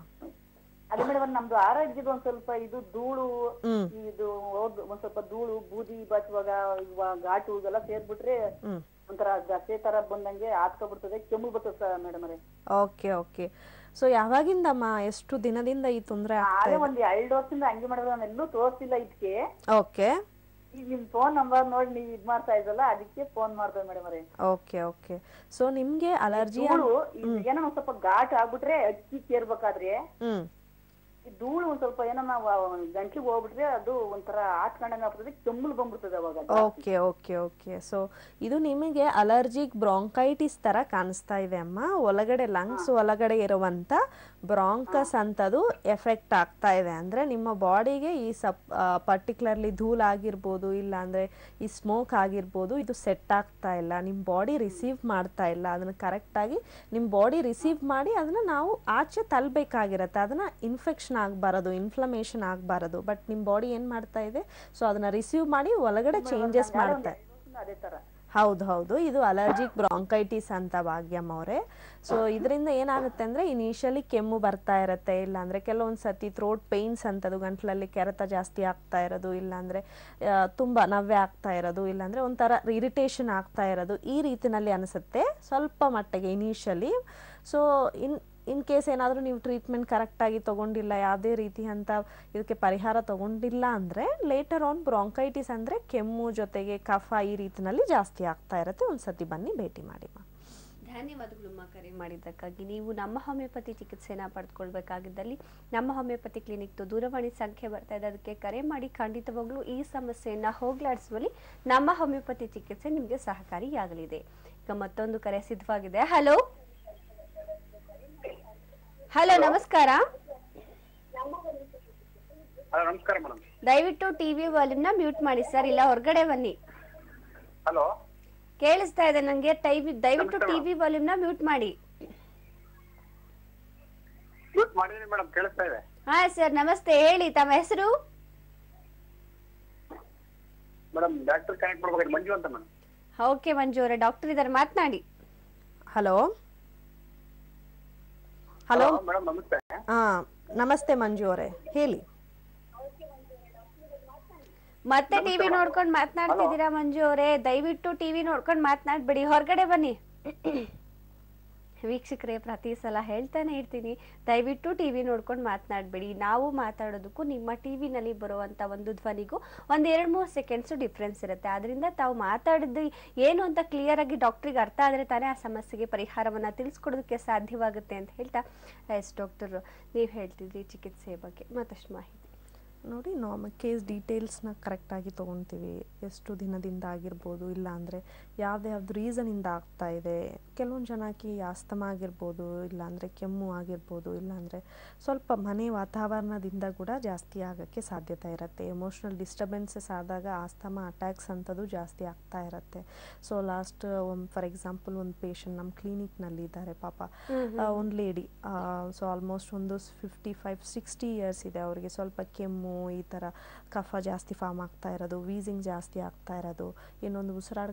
ಅದೇ ಮೇಡಮ್, ನಮ್ದು ಆರೋಗ್ಯದ ಒಂದ್ ಸ್ವಲ್ಪ ಇದು ಧೂಳು, ಇದು ಒಂದ್ ಸ್ವಲ್ಪ ಧೂಳು, ಬೂದಿ ಬಾಚುವಾಗ ಘಾಟು ಇದೆಲ್ಲ ಸೇರ್ಬಿಟ್ರೆ ಒಂಥರ ಜಾಸ್ತಿ ತರ ಬಂದಂಗೆ ಆತ್ಕೊಬಿಡ್ತದೆ, ಕೆಮ್ಮು ಬರ್ತದೆ ಮೇಡಮ್ ಅವರೇ. Okay okay. ಸೊ ಯಾವಾಗಿಂದಮ್ಮ, ಎಷ್ಟು ದಿನದಿಂದ ಈ ತೊಂದರೆ ಆಗ್ತಾ ಒಂದ್ ಎರಡು ವರ್ಷದಿಂದ ಹಂಗೆ ಮಾಡಿದ್ರೆ ನಾನು ಎಲ್ಲೂ ತೋರಿಸಿಲ್ಲ ಇದಕ್ಕೆ. ಓಕೆ. ಈಗ ನಿಮ್ ಫೋನ್ ನಂಬರ್ ನೋಡಿ ನೀವು ಇದ್ ಮಾಡ್ತಾ ಇದ್ದಲ್ಲ, ಅದಕ್ಕೆ ಫೋನ್ ಮಾಡ್ದೆ ಮೇಡಮ್ ಅವರೇ. Okay okay. ಸೊ ನಿಮ್ಗೆ ಅಲರ್ಜಿ ಏನೋ ಒಂದ್ ಸ್ವಲ್ಪ ಘಾಟ್ ಆಗ್ಬಿಟ್ರೆ ಅಕ್ಕಿ ಕೇರ್ಬೇಕಾದ್ರೆ ಹ್ಮ್ ಈ ಧೂಳು ಒಂದ್ ಸ್ವಲ್ಪ ಏನೋ ನಾವು ಗಂಟ್ಲಿಗೆ ಹೋಗ್ಬಿಟ್ರೆ ಅದು ಒಂಥರ ಆಟ್ಕೊಂಡಂಗ ಆಗ್ತದೆ, ಕೆಮ್ಮಲ್ ಬಂದ್ಬಿಡ್ತದೆ ಅವಾಗ. Okay okay okay. ಸೊ ಇದು ನಿಮಗೆ ಅಲರ್ಜಿಕ್ ಬ್ರಾಂಕೈಟಿಸ್ ತರ ಕಾಣಿಸ್ತಾ ಇದೆ ಅಮ್ಮ. ಒಳಗಡೆ ಲಂಗ್ಸ್ ಒಳಗಡೆ ಇರುವಂತ ಬ್ರಾಂಕಸ್ ಅಂತದು ಎಫೆಕ್ಟ್ ಆಗ್ತಾ ಇದೆ. ಅಂದ್ರೆ ನಿಮ್ಮ ಬಾಡಿಗೆ ಈ ಸಪ್ ಪರ್ಟಿಕ್ಯುಲರ್ಲಿ ಧೂಳು ಆಗಿರ್ಬೋದು, ಇಲ್ಲ ಅಂದ್ರೆ ಈ ಸ್ಮೋಕ್ ಆಗಿರ್ಬೋದು, ಇದು ಸೆಟ್ ಆಗ್ತಾ ಇಲ್ಲ. ನಿಮ್ಮ ಬಾಡಿ ರಿಸೀವ್ ಮಾಡ್ತಾ ಇಲ್ಲ ಅದನ್ನ ಕರೆಕ್ಟಾಗಿ. ನಿಮ್ಮ ಬಾಡಿ ರಿಸೀವ್ ಮಾಡಿ ಅದನ್ನ ನಾವು ಆಚೆ ತಳ್ಳಬೇಕಾಗಿರತ್ತೆ. ಅದನ್ನ ಇನ್ಫೆಕ್ಷನ್ ಆಗಬಾರದು, ಇನ್ಫ್ಲಮೇಷನ್ ಆಗಬಾರದು. ಬಟ್ ನಿಮ್ಮ ಬಾಡಿ ಏನ್ ಮಾಡ್ತಾ ಇದೆ, ಸೊ ಅದನ್ನ ರಿಸೀವ್ ಮಾಡಿ ಒಳಗಡೆ ಚೇಂಜಸ್ ಮಾಡ್ತಾ ಇದೆ. ಹೌದು ಹೌದು, ಇದು ಅಲರ್ಜಿಕ್ ಬ್ರಾಂಕೈಟಿಸ್ ಅಂತ ಭಾಗ್ಯಮ್ಮ ಅವರೇ. ಸೊ ಇದರಿಂದ ಏನಾಗುತ್ತೆ ಅಂದ್ರೆ ಇನಿಷಿಯಲಿ ಕೆಮ್ಮು ಬರ್ತಾ ಇರುತ್ತೆ, ಇಲ್ಲಾಂದ್ರೆ ಕೆಲವೊಂದು ಸತಿ ಥ್ರೋಟ್ ಪೇನ್ಸ್ ಅಂತದು, ಗಂಟ್ಲಲ್ಲಿ ಕೆರೆತ ಜಾಸ್ತಿ ಆಗ್ತಾ ಇರೋದು, ಇಲ್ಲಾಂದ್ರೆ ತುಂಬಾ ನವ್ಯ ಆಗ್ತಾ ಇರೋದು, ಇಲ್ಲಾಂದ್ರೆ ಒಂಥರ ಇರಿಟೇಷನ್ ಆಗ್ತಾ ಇರೋದು, ಈ ರೀತಿನಲ್ಲಿ ಅನಿಸುತ್ತೆ ಸ್ವಲ್ಪ ಮಟ್ಟಿಗೆ initially. So in in case ಏನಾದರೂ ನೀವು ಟ್ರೀಟ್ಮೆಂಟ್ ಕರೆಕ್ಟಾಗಿ ತೊಗೊಂಡಿಲ್ಲ, ಯಾವುದೇ ರೀತಿ ಅಂತ ಇದಕ್ಕೆ ಪರಿಹಾರ ತೊಗೊಂಡಿಲ್ಲ ಅಂದರೆ ಲೇಟರ್ ಆನ್ ಬ್ರಾಂಕೈಟಿಸ್ ಅಂದರೆ ಕೆಮ್ಮು ಜೊತೆಗೆ ಕಫ ಈ ರೀತಿನಲ್ಲಿ ಜಾಸ್ತಿ ಆಗ್ತಾ ಇರುತ್ತೆ. ಒಂದ್ಸತಿ ಬನ್ನಿ ಭೇಟಿ ಮಾಡಿ. ಧನ್ಯವಾದಗಳು ಕರೆ ಮಾಡಿದ್ದಕ್ಕಾಗಿ. ನೀವು ನಮ್ಮ ಹೋಮಿಯೋಪತಿ ಚಿಕಿತ್ಸೆನ ಪಡೆದುಕೊಳ್ಬೇಕಾಗಿದ್ದಲ್ಲಿ ನಮ್ಮ ಹೋಮಿಯೋಪತಿ ಕ್ಲಿನಿಕ್ ದೂರವಾಣಿ ಸಂಖ್ಯೆ ಬರ್ತಾ ಇದೆ, ಅದಕ್ಕೆ ಕರೆ ಮಾಡಿ. ಖಂಡಿತವಾಗ್ಲೂ ಈ ಸಮಸ್ಯೆಯನ್ನ ಹೋಗಲಾಡಿಸುವಲ್ಲಿ ನಮ್ಮ ಹೋಮಿಯೋಪತಿ ಚಿಕಿತ್ಸೆ ನಿಮಗೆ ಸಹಕಾರಿಯಾಗಲಿದೆ. ಈಗ ಮತ್ತೊಂದು ಕರೆ ಸಿದ್ಧವಾಗಿದೆ. ಹಲೋ ಹಲೋ, ನಮಸ್ಕಾರ. ನಮಸ್ಕಾರ ಮೇಡಮ್. ದಯವಿಟ್ಟು ಟಿವಿ ವಾಲ್ಯೂಮ್ನ ಮ್ಯೂಟ್ ಮಾಡಿ ಸರ್, ಇಲ್ಲ ಹೊರಗಡೆ ಬನ್ನಿ. ಹಲೋ, ಕೇಳಿಸ್ತಾ ಇದೆ ನಂಗೆ. ದಯವಿಟ್ಟು ಟಿವಿ ವಾಲ್ಯೂಮ್ನ ಮ್ಯೂಟ್ ಮಾಡಿ. ಮ್ಯೂಟ್ ಮಾಡಿದೀನಿ ಮೇಡಮ್, ಕೇಳಿಸ್ತಾ ಇದೆ. ಹಾ ಸರ್, ನಮಸ್ತೆ. ಹೇಳಿ, ತಮ್ಮ ಹೆಸರು? ಮೇಡಮ್ ಡಾಕ್ಟರ್ ಕನೆಕ್ಟ್ ಮಾಡ್ಬೇಕು, ಮಂಜು ಅಂತ ಮೇಡಮ್. ಓಕೆ ಮಂಜು ಅವರೇ, ಡಾಕ್ಟರ್ ಇದ್ದಾರೆ, ಮಾತನಾಡಿ. ಹಲೋ ಹಲೋ ಮೇಡಮ್ ನಮಸ್ತೆ. ಹಾ ನಮಸ್ತೆ ಮಂಜು ಅವರೇ, ಹೇಳಿ. ಮತ್ತೆ ಟಿವಿ ನೋಡ್ಕೊಂಡು ಮಾತನಾಡ್ತಿದ್ದೀರಾ ಮಂಜು ಅವರೇ? ದಯವಿಟ್ಟು ಟಿವಿ ನೋಡ್ಕೊಂಡು ಮಾತನಾಡ್ಬೇಡಿ, ಹೊರಗಡೆ ಬನ್ನಿ. ವೀಕ್ಷಕರೇ, ಪ್ರತಿ ಸಲ ಹೇಳ್ತಾನೆ ಇರ್ತೀನಿ, ದಯವಿಟ್ಟು ಟಿವಿ ನೋಡ್ಕೊಂಡು ಮಾತನಾಡಬೇಡಿ. ನಾವು ಮಾತಾಡೋದಕ್ಕೂ ನಿಮ್ಮ ಟಿವಿನಲ್ಲಿ ಬರುವಂಥ ಒಂದು ಧ್ವನಿಗೂ ಒಂದು ಎರಡು ಮೂರು ಸೆಕೆಂಡ್ಸು ಡಿಫ್ರೆನ್ಸ್ ಇರುತ್ತೆ. ಅದರಿಂದ ತಾವು ಮಾತಾಡಿದ್ದು ಏನು ಅಂತ ಕ್ಲಿಯರ್ ಆಗಿ ಡಾಕ್ಟ್ರಿಗೆ ಅರ್ಥ ಆದರೆ ತಾನೇ ಆ ಸಮಸ್ಯೆಗೆ ಪರಿಹಾರವನ್ನು ತಿಳಿಸ್ಕೊಡೋದಕ್ಕೆ ಸಾಧ್ಯವಾಗುತ್ತೆ ಅಂತ ಹೇಳ್ತಾ, ಎಸ್ ಡಾಕ್ಟರ್, ನೀವು ಹೇಳ್ತಿದ್ರಿ ಚಿಕಿತ್ಸೆ ಬಗ್ಗೆ ಮತ್ತಷ್ಟು ಮಾಹಿತಿ ನೋಡಿ. ನಾವು ಕೇಸ್ ಡೀಟೇಲ್ಸ್ನ ಕರೆಕ್ಟಾಗಿ ತೊಗೊತೀವಿ. ಎಷ್ಟು ದಿನದಿಂದ ಆಗಿರ್ಬೋದು, ಇಲ್ಲ ಅಂದರೆ ಯಾವ್ದ್ಯಾವ್ದು ರೀಸನಿಂದ ಆಗ್ತಾ ಇದೆ. ಕೆಲವೊಂದು ಜನಕ್ಕೆ ಆಸ್ತಮಾ ಆಗಿರ್ಬೋದು, ಇಲ್ಲಾಂದರೆ ಕೆಮ್ಮು ಆಗಿರ್ಬೋದು, ಇಲ್ಲಾಂದರೆ ಸ್ವಲ್ಪ ಮನೆ ವಾತಾವರಣದಿಂದ ಕೂಡ ಜಾಸ್ತಿ ಆಗೋಕ್ಕೆ ಸಾಧ್ಯತೆ ಇರುತ್ತೆ. ಎಮೋಷ್ನಲ್ ಡಿಸ್ಟರ್ಬೆನ್ಸಸ್ ಆದಾಗ ಆಸ್ತಮಾ ಅಟ್ಯಾಕ್ಸ್ ಅಂಥದ್ದು ಜಾಸ್ತಿ ಆಗ್ತಾ ಇರುತ್ತೆ. ಸೊ ಲಾಸ್ಟ್ ಒಂದು ಫಾರ್ ಎಕ್ಸಾಂಪಲ್ ಒಂದು ಪೇಷಂಟ್ ನಮ್ಮ ಕ್ಲಿನಿಕ್ನಲ್ಲಿ ಇದ್ದಾರೆ ಪಾಪ, ಒಂದು ಲೇಡಿ. ಸೊ ಆಲ್ಮೋಸ್ಟ್ ಒಂದು ಫಿಫ್ಟಿ ಫೈವ್ ಸಿಕ್ಸ್ಟಿ ಇಯರ್ಸ್ ಇದೆ ಅವರಿಗೆ. ಸ್ವಲ್ಪ ಕೆಮ್ಮು, ಈ ಥರ ಕಫ ಜಾಸ್ತಿ ಫಾರ್ಮ್ ಆಗ್ತಾ ಇರೋದು, ವೀಸಿಂಗ್ ಜಾಸ್ತಿ ಆಗ್ತಾ ಇರೋದು, ಇನ್ನೊಂದು ಉಸಿರಾಡಕ್ಕೆ ತೊಂದರೆ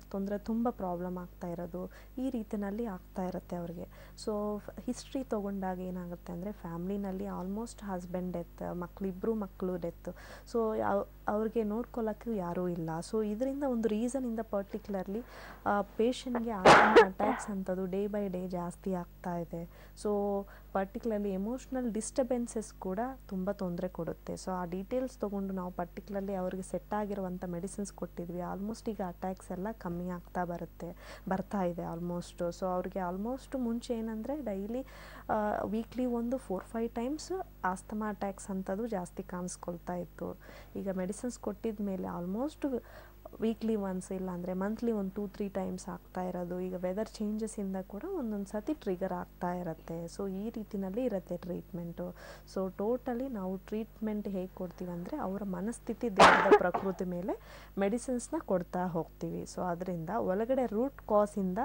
ತುಂಬ ಪ್ರಾಬ್ಲಮ್ ಆಗ್ತಾ ಇರೋದು, ಈ ರೀತಿಯಲ್ಲಿ ಆಗ್ತಾ ಇರುತ್ತೆ ಅವ್ರಿಗೆ. ಸೊ ಹಿಸ್ಟ್ರಿ ತೊಗೊಂಡಾಗ ಏನಾಗುತ್ತೆ ಅಂದರೆ ಫ್ಯಾಮ್ಲಿನಲ್ಲಿ ಆಲ್ಮೋಸ್ಟ್ ಹಸ್ಬೆಂಡ್ ಡೆತ್, ಮಕ್ಕಳಿಬ್ಬರು ಮಕ್ಕಳು ಡೆತ್, ಸೊ ಯಾವ ಅವ್ರಿಗೆ ನೋಡ್ಕೊಳ್ಳೋಕ್ಕೂ ಯಾರೂ ಇಲ್ಲ. ಸೊ ಇದರಿಂದ ಒಂದು ರೀಸನಿಂದ ಪರ್ಟಿಕ್ಯುಲರ್ಲಿ ಪೇಷಂಟ್ಗೆ ಆಸ್ತಮಾ ಅಟ್ಯಾಕ್ಸ್ ಅಂಥದ್ದು ಡೇ ಬೈ ಡೇ ಜಾಸ್ತಿ ಆಗ್ತಾ ಇದೆ. ಸೊ ಪರ್ಟಿಕ್ಯುಲರ್ಲಿ ಎಮೋಷ್ನಲ್ ಡಿಸ್ಟರ್ಬೆನ್ಸಸ್ ಕೂಡ ತುಂಬ ತೊಂದರೆ ಕೊಡುತ್ತೆ. ಸೊ ಆ ಡೀಟೇಲ್ಸ್ ತೊಗೊಂಡು ನಾವು ಪರ್ಟಿಕ್ಯುಲರ್ಲಿ ಅವ್ರಿಗೆ ಸೆಟ್ ಆಗಿರುವಂಥ ಮೆಡಿಸಿನ್ಸ್ ಕೊಟ್ಟಿದ್ವಿ. ಆಲ್ಮೋಸ್ಟ್ ಈಗ ಅಟ್ಯಾಕ್ಸ್ ಎಲ್ಲ ಕಮ್ಮಿ ಆಗ್ತಾ ಬರುತ್ತೆ ಬರ್ತಾ ಇದೆ ಆಲ್ಮೋಸ್ಟ್. ಸೊ ಅವ್ರಿಗೆ ಆಲ್ಮೋಸ್ಟ್ ಮುಂಚೆ ಏನಂದರೆ ಡೈಲಿ ವೀಕ್ಲಿ ಒಂದು four five times asthma attacks ಅಂಥದ್ದು ಜಾಸ್ತಿ ಕಾಣಿಸ್ಕೊಳ್ತಾ ಇತ್ತು. ಈಗ ಮೆಡಿಸಿನ್ಸ್ ಕೊಟ್ಟಿದ ಮೇಲೆ ಆಲ್ಮೋಸ್ಟ್ ವೀಕ್ಲಿ ಒನ್ಸ್ ಇಲ್ಲಾಂದರೆ ಮಂತ್ಲಿ ಒಂದು ಟೂ ತ್ರೀ ಟೈಮ್ಸ್ ಆಗ್ತಾ ಇರೋದು. ಈಗ ವೆದರ್ ಚೇಂಜಸ್ಸಿಂದ ಕೂಡ ಒಂದೊಂದು ಸತಿ ಟ್ರಿಗರ್ ಆಗ್ತಾ ಇರುತ್ತೆ. ಸೊ ಈ ರೀತಿಯಲ್ಲಿ ಇರುತ್ತೆ ಟ್ರೀಟ್ಮೆಂಟು. ಸೊ ಟೋಟಲಿ ನಾವು ಟ್ರೀಟ್ಮೆಂಟ್ ಹೇಗೆ ಕೊಡ್ತೀವಿ ಅಂದರೆ ಅವರ ಮನಸ್ಥಿತಿ, ದೇಹದ ಪ್ರಕೃತಿ ಮೇಲೆ ಮೆಡಿಸಿನ್ಸ್ನ ಕೊಡ್ತಾ ಹೋಗ್ತೀವಿ. ಸೊ ಅದರಿಂದ ಒಳಗಡೆ ರೂಟ್ ಕಾಸಿಂದ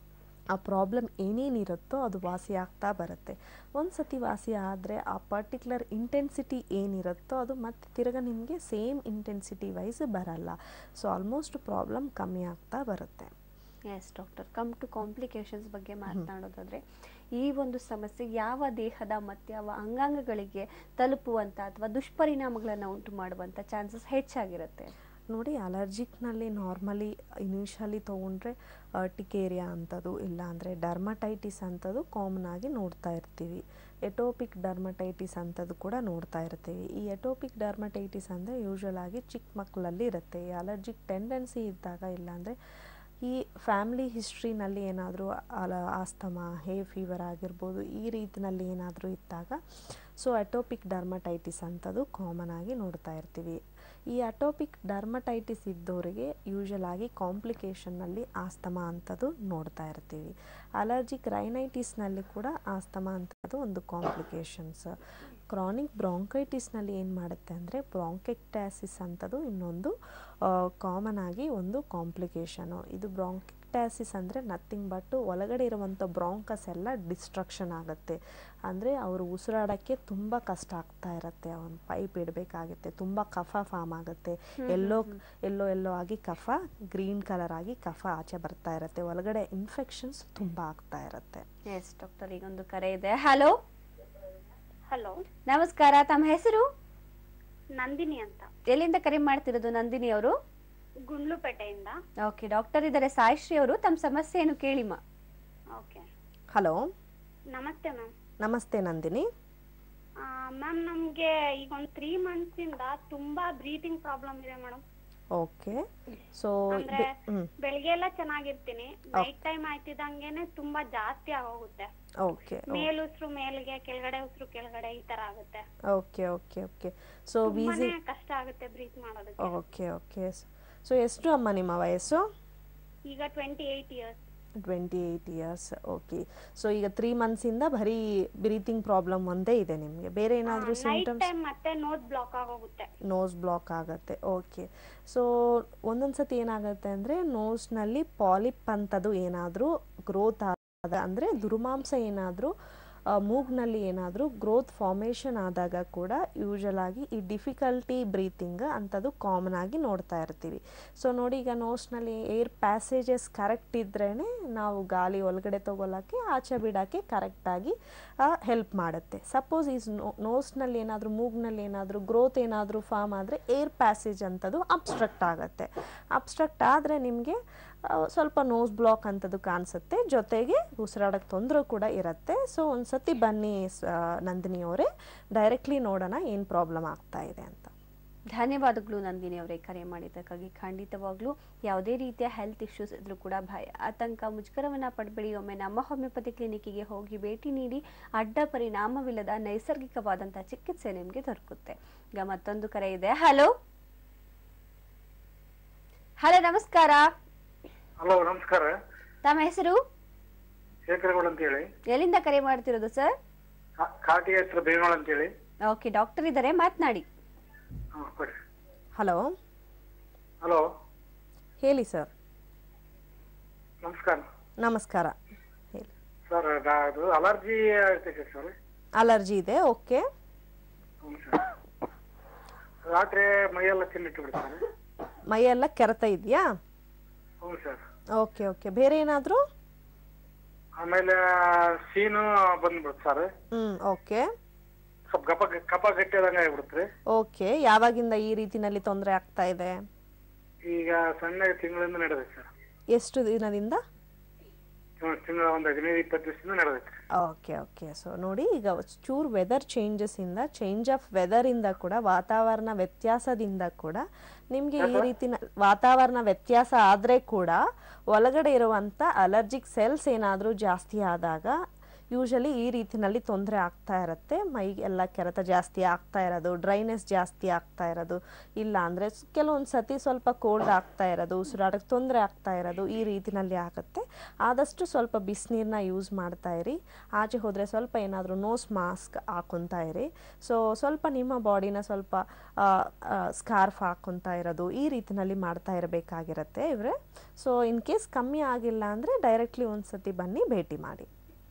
ಆ ಪ್ರಾಬ್ಲಮ್ ಏನೇನಿರುತ್ತೋ ಅದು ವಾಸಿ ಆಗ್ತಾ ಬರುತ್ತೆ. ಒಂದು ಸತಿ ವಾಸಿ ಆದರೆ ಆ ಪರ್ಟಿಕ್ಯುಲರ್ ಇಂಟೆನ್ಸಿಟಿ ಏನಿರುತ್ತೋ ಅದು ಮತ್ತೆ ತಿರ್ಗ ನಿಮಗೆ ಸೇಮ್ ಇಂಟೆನ್ಸಿಟಿ ವೈಸ್ ಬರಲ್ಲ. ಸೊ ಆಲ್ಮೋಸ್ಟ್ ಪ್ರಾಬ್ಲಮ್ ಕಮ್ಮಿ ಆಗ್ತಾ ಬರುತ್ತೆ. Yes doctor, come to complications ಬಗ್ಗೆ ಮಾತನಾಡೋದಾದರೆ ಈ ಒಂದು ಸಮಸ್ಯೆ ಯಾವ ದೇಹದ ಮತ್ತು ಯಾವ ಅಂಗಾಂಗಗಳಿಗೆ ತಲುಪುವಂಥ ಅಥವಾ ದುಷ್ಪರಿಣಾಮಗಳನ್ನು ಉಂಟು ಮಾಡುವಂಥ ಚಾನ್ಸಸ್ ಹೆಚ್ಚಾಗಿರುತ್ತೆ? ನೋಡಿ, ಅಲರ್ಜಿಕ್ನಲ್ಲಿ ನಾರ್ಮಲಿ ಇನಿಷಿಯಲಿ ತೊಗೊಂಡ್ರೆ ಟಿಕೇರಿಯಾ ಅಂಥದ್ದು ಇಲ್ಲಾಂದರೆ ಡರ್ಮಟೈಟಿಸ್ ಅಂಥದ್ದು ಕಾಮನ್ ಆಗಿ ನೋಡ್ತಾ ಇರ್ತೀವಿ. ಎಟೋಪಿಕ್ ಡರ್ಮಟೈಟಿಸ್ ಅಂಥದ್ದು ಕೂಡ ನೋಡ್ತಾ ಇರ್ತೀವಿ. ಈ ಎಟೋಪಿಕ್ ಡರ್ಮಟೈಟಿಸ್ ಅಂದರೆ ಯೂಶ್ವಲ್ ಆಗಿ ಚಿಕ್ಕ ಮಕ್ಕಳಲ್ಲಿ ಇರುತ್ತೆ. ಈ ಅಲರ್ಜಿಕ್ ಟೆಂಡೆನ್ಸಿ ಇದ್ದಾಗ ಇಲ್ಲಾಂದರೆ ಈ ಫ್ಯಾಮ್ಲಿ ಹಿಸ್ಟ್ರಿನಲ್ಲಿ ಏನಾದರೂ ಅಲ ಆಸ್ತಮಾ, ಹೇ ಫೀವರ್ ಆಗಿರ್ಬೋದು, ಈ ರೀತಿಯಲ್ಲಿ ಏನಾದರೂ ಇದ್ದಾಗ ಸೊ ಅಟೋಪಿಕ್ ಡರ್ಮಟೈಟಿಸ್ ಅಂಥದ್ದು ಕಾಮನ್ ಆಗಿ ನೋಡ್ತಾ ಇರ್ತೀವಿ. ಈ ಅಟೋಪಿಕ್ ಡರ್ಮಟೈಟಿಸ್ ಇದ್ದವರಿಗೆ ಯೂಶ್ವಲ್ ಆಗಿ ಕಾಂಪ್ಲಿಕೇಶನ್ನಲ್ಲಿ ಆಸ್ತಮಾ ಅಂಥದ್ದು ನೋಡ್ತಾ ಇರ್ತೀವಿ. ಅಲರ್ಜಿಕ್ ರೈನೈಟಿಸ್ನಲ್ಲಿ ಕೂಡ ಆಸ್ತಮಾ ಅಂಥದ್ದು ಒಂದು ಕಾಂಪ್ಲಿಕೇಶನ್ಸ್. ಕ್ರಾನಿಕ್ ಬ್ರಾಂಕೈಟಿಸ್ನಲ್ಲಿ ಏನು ಮಾಡುತ್ತೆ ಅಂದರೆ ಬ್ರಾಂಕೆಕ್ಟಾಸಿಸ್ ಅಂಥದ್ದು ಇನ್ನೊಂದು ಕಾಮನ್ ಆಗಿ ಒಂದು ಕಾಂಪ್ಲಿಕೇಶನು. ಇದು ಬ್ರಾಂಕೆಕ್ಟಾಸಿಸ್ ಅಂದರೆ ನಥಿಂಗ್ ಬಟ್ ಒಳಗಡೆ ಇರುವಂಥ ಬ್ರಾಂಕಸ್ ಎಲ್ಲ ಡಿಸ್ಟ್ರಕ್ಷನ್ ಆಗುತ್ತೆ. ಅಂದರೆ ಅವರು ಉಸಿರಾಡೋಕ್ಕೆ ತುಂಬ ಕಷ್ಟ ಆಗ್ತಾ ಇರುತ್ತೆ. ಅವನು ಪೈಪ್ ಇಡಬೇಕಾಗುತ್ತೆ, ತುಂಬ ಕಫ ಫಾರ್ಮ್ ಆಗುತ್ತೆ. ಎಲ್ಲೋ ಎಲ್ಲೋ ಎಲ್ಲೋ ಆಗಿ ಕಫ ಗ್ರೀನ್ ಕಲರ್ ಆಗಿ ಕಫ ಆಚೆ ಬರ್ತಾ ಇರುತ್ತೆ. ಒಳಗಡೆ ಇನ್ಫೆಕ್ಷನ್ಸ್ ತುಂಬ ಆಗ್ತಾ ಇರುತ್ತೆ. ಎಸ್ ಡಾಕ್ಟರ್, ಈಗೊಂದು ಕರೆ ಇದೆ. ಹಲೋ ಹಲೋ, ನಮಸ್ಕಾರ, ತಮ್ಮ ಹೆಸರು? ನಂದಿನಿ ಅಂತ. ಎಲ್ಲಿಂದ ಕರೆ ಮಾಡ್ತಿರೋದು ನಂದಿನಿ ಅವರು? ಗುಂಡ್ಲುಪೇಟೆಯಿಂದ. ಓಕೆ, ಡಾಕ್ಟರ್ ಇದ್ದಾರೆ ಸಾಯಿಶ್ರೀ ಅವರು, ತಮ್ಮ ಸಮಸ್ಯೆ ಏನು ಕೇಳಿಮ್ಮ. ಓಕೆ, ಹಲೋ ನಮಸ್ತೆ ಮ್ಯಾಮ್. ನಮಸ್ತೆ ನಂದಿನಿ. ಮ್ಯಾಮ್, ನಮ್ಗೆ ಈಗ ಒಂದು ತ್ರೀ ಮಂತ್ಸ್ ಇಂದ ತುಂಬಾ ಬ್ರೀತಿಂಗ್ ಪ್ರಾಬ್ಲಮ್ ಇದೆ ಮೇಡಮ್. ಓಕೆ, ಸೊ ಅಂದ್ರೆ ಬೆಳಿಗ್ಗೆ ಎಲ್ಲ ಚೆನ್ನಾಗಿರ್ತೀನಿ, ನೈಟ್ ಟೈಮ್ ಆಯ್ತಿದಂಗೆನೆ ತುಂಬಾ ಜಾಸ್ತಿ ಆಗೋಗುತ್ತೆ. ಓಕೆ ಮೇಲ್ ಉಸಿರು ಮೇಲ್ಗೆ, ಕೆಳಗಡೆ ಉಸಿರು ಕೆಳಗಡೆ, ಈ ತರ ಆಗುತ್ತೆ. ಓಕೆ ಓಕೆ ಓಕೆ ಸೊ ತುಂಬಾನೇ ಕಷ್ಟ ಆಗುತ್ತೆ ಬ್ರೀತ್ ಮಾಡೋದಕ್ಕೆ. ಓಕೆ ಓಕೆ ಸೊ ಎಷ್ಟು ಅಮ್ಮ ನಿಮ್ಮ ವಯಸ್ಸು? ಈಗ twenty eight years. Twenty eight years. Okay, so ಈಗ ತ್ರೀ ಮಂತ್ಸಿಂದ ಬರೀ ಬ್ರೀತಿಂಗ್ ಪ್ರಾಬ್ಲಮ್ ಒಂದೇ ಇದೆ ನಿಮಗೆ, ಬೇರೆ ಏನಾದರೂ ಸಿಂಪ್ಟಮ್ಸ್? ಮತ್ತೆ ನೋಸ್ ಬ್ಲಾಕ್ ಆಗೋಗುತ್ತೆ. ನೋಸ್ ಬ್ಲಾಕ್ ಆಗುತ್ತೆ. ಓಕೆ, ಸೊ ಒಂದೊಂದು ಸತಿ ಏನಾಗುತ್ತೆ ಅಂದರೆ ನೋಸ್ನಲ್ಲಿ ಪಾಲಿಪ್ ಅಂಥದ್ದು ಏನಾದರೂ ಗ್ರೋತ್ ಆದ ಅಂದರೆ ದುರ್ಮಾಂಸ ಏನಾದರೂ ಮೂಗ್ನಲ್ಲಿ ಏನಾದರೂ ಗ್ರೋತ್ ಫಾರ್ಮೇಷನ್ ಆದಾಗ ಕೂಡ ಯೂಶಲ್ ಆಗಿ ಈ ಡಿಫಿಕಲ್ಟಿ ಬ್ರೀತಿಂಗ್ ಅಂಥದ್ದು ಕಾಮನ್ ಆಗಿ ನೋಡ್ತಾ ಇರ್ತೀವಿ. ಸೊ ನೋಡಿ, ಈಗ ನೋಸ್ನಲ್ಲಿ ಏರ್ ಪ್ಯಾಸೇಜಸ್ ಕರೆಕ್ಟ್ ಇದ್ರೇ ನಾವು ಗಾಳಿ ಒಳಗಡೆ ತೊಗೊಳಕ್ಕೆ ಆಚೆ ಬಿಡೋಕ್ಕೆ ಕರೆಕ್ಟಾಗಿ ಹೆಲ್ಪ್ ಮಾಡುತ್ತೆ. ಸಪೋಸ್ ಈ ನೋಸ್ನಲ್ಲಿ ಏನಾದರೂ ಮೂಗ್ನಲ್ಲಿ ಏನಾದರೂ ಗ್ರೋತ್ ಏನಾದರೂ ಫಾರ್ಮ್ ಆದರೆ ಏರ್ ಪ್ಯಾಸೇಜ್ ಅಂಥದ್ದು ಅಬ್ಸ್ಟ್ರಕ್ಟ್ ಆಗುತ್ತೆ. ಅಬ್ಸ್ಟ್ರಕ್ಟ್ ಆದರೆ ನಿಮಗೆ ಸ್ವಲ್ಪ ನೋಸ್ ಬ್ಲಾಕ್ ಅಂಥದ್ದು ಕಾಣಿಸುತ್ತೆ, ಜೊತೆಗೆ ಉಸಿರಾಡೋಕ್ಕೆ ತೊಂದರೆ ಕೂಡ ಇರುತ್ತೆ. ಸೊ ಒಂದು ಸತಿ ಬನ್ನಿ ನಂದಿನಿ ಅವರೇ, ಡೈರೆಕ್ಟ್ಲಿ ನೋಡೋಣ ಏನು ಪ್ರಾಬ್ಲಮ್ ಆಗ್ತಾ ಇದೆ ಅಂತ. ಧನ್ಯವಾದಗಳು ನಂದಿನಿ ಅವರೇ, ಕರೆ ಮಾಡಿದ್ದಕ್ಕಾಗಿ. ಖಂಡಿತವಾಗ್ಲೂ ಯಾವುದೇ ರೀತಿಯ ಹೆಲ್ತ್ ಇಶ್ಯೂಸ್ ಇದ್ರೂ ಕೂಡ ಭಯ, ಆತಂಕ, ಮುಜುಗರವನ್ನ ಪಡಬೇಡಿ. ಒಮ್ಮೆ ನಮ್ಮ ಹೋಮಿಯೋಪತಿ ಕ್ಲಿನಿಕ್ಗೆ ಹೋಗಿ ಭೇಟಿ ನೀಡಿ ಅಡ್ಡ ಪರಿಣಾಮವಿಲ್ಲದ ನೈಸರ್ಗಿಕವಾದಂಥ ಚಿಕಿತ್ಸೆ ನಿಮಗೆ ದೊರಕುತ್ತೆ. ಈಗ ಮತ್ತೊಂದು ಕರೆ ಇದೆ. ಹಲೋ ಹಲೋ ನಮಸ್ಕಾರ. ಹಲೋ ನಮಸ್ಕಾರ. ತಮ್ಮ ಹೆಸರು? ಶೇಖರಗೌಡ ಅಂತ ಹೇಳಿ. ಎಲ್ಲಿಂದ ಕರೆ ಮಾಡ್ತಿರೋದು ಸರ್? ಕಾಟಿ ಹತ್ರ ಬೇವಳ ಅಂತ ಹೇಳಿ. ಓಕೆ, ಡಾಕ್ಟರ್ ಇದ್ದಾರೆ, ಮಾತನಾಡಿ. ಹಲೋ ಹಲೋ ಹೇಳಿ ಸರ್. ನಮಸ್ಕಾರ. ನಮಸ್ಕಾರ, ಹೇಳಿ ಸರ್. ಅದು ಅಲರ್ಜಿ ಆಗ್ತೈತೆ ಸರ್. ಅಲರ್ಜಿ ಇದೆ. ಓಕೆ, ರಾತ್ರಿ ಮೈಯೆಲ್ಲ ತಿನ್ನಿಟ್ಟು ಬಿಡ್ತಾರೆ. ಮೈಯೆಲ್ಲ ಕೆರೆತ ಇದೆಯಾ? ಹೌದು ಸರ್. ಓಕೆ ಓಕೆ ಬೇರೆ ಏನಾದರೂ? ಆಮೇಲೆ ಸೀನು ಬಂದ್ಬಿಡುತ್ತೆ ಸರ್. ಹ್ಮ್ ಓಕೆ ಸ್ವಲ್ಪ ಕಪ ಕಪ ಗಟ್ಟಿಯಾದಂಗೆ ಆಗ್ಬಿಡುತ್ತೆ. ಓಕೆ ಯಾವಾಗಿಂದ ಈ ರೀತಿನಲ್ಲಿ ತೊಂದರೆ ಆಗ್ತಾ ಇದೆ? ಈಗ ಸಣ್ಣ ತಿಂಗಳಿಂದ ನಡೆದೈತೆ ಸರ್. ಎಷ್ಟು ದಿನದಿಂದ? ತಿಂಗಳ ಒಂದು ಹದಿನೈದು ಇಪ್ಪತ್ತು ದಿವಸದಿಂದ ನಡೆದೈತೆ. ಓಕೆ ಓಕೆ ಸೊ ನೋಡಿ, ಈಗ ಚೂರು ವೆದರ್ ಚೇಂಜಸ್ಸಿಂದ, ಚೇಂಜ್ ಆಫ್ ವೆದರಿಂದ ಕೂಡ, ವಾತಾವರಣ ವ್ಯತ್ಯಾಸದಿಂದ ಕೂಡ ನಿಮಗೆ ಈ ರೀತಿ ವಾತಾವರಣ ವ್ಯತ್ಯಾಸ ಆದರೆ ಕೂಡ ಒಳಗಡೆ ಇರುವಂಥ ಅಲರ್ಜಿಕ್ ಸೆಲ್ಸ್ ಏನಾದರೂ ಜಾಸ್ತಿ ಆದಾಗ ಯೂಶಲಿ ಈ ರೀತಿನಲ್ಲಿ ತೊಂದರೆ ಆಗ್ತಾ ಇರುತ್ತೆ. ಮೈಗೆಲ್ಲ ಕೆರೆತ ಜಾಸ್ತಿ ಆಗ್ತಾ ಇರೋದು, ಡ್ರೈನೆಸ್ ಜಾಸ್ತಿ ಆಗ್ತಾ ಇರೋದು, ಇಲ್ಲ ಅಂದರೆ ಕೆಲವೊಂದು ಸತಿ ಸ್ವಲ್ಪ ಕೋಲ್ಡ್ ಆಗ್ತಾ ಇರೋದು, ಉಸಿರಾಡಕ್ಕೆ ತೊಂದರೆ ಆಗ್ತಾ ಇರೋದು, ಈ ರೀತಿನಲ್ಲಿ ಆಗುತ್ತೆ. ಆದಷ್ಟು ಸ್ವಲ್ಪ ಬಿಸಿನೀರನ್ನ ಯೂಸ್ ಮಾಡ್ತಾ ಇರಿ. ಆಚೆ ಹೋದರೆ ಸ್ವಲ್ಪ ಏನಾದರೂ ನೋಸ್ ಮಾಸ್ಕ್ ಹಾಕೊತಾ ಇರಿ. ಸೊ ಸ್ವಲ್ಪ ನಿಮ್ಮ ಬಾಡಿನ ಸ್ವಲ್ಪ ಸ್ಕಾರ್ಫ್ ಹಾಕೊತಾ ಇರೋದು, ಈ ರೀತಿನಲ್ಲಿ ಮಾಡ್ತಾ ಇರಬೇಕಾಗಿರುತ್ತೆ ಇವರೇ. ಸೊ ಇನ್ ಕೇಸ್ ಕಮ್ಮಿ ಆಗಿಲ್ಲ ಅಂದರೆ ಡೈರೆಕ್ಟ್ಲಿ ಒಂದು ಸತಿ ಬನ್ನಿ ಭೇಟಿ ಮಾಡಿ.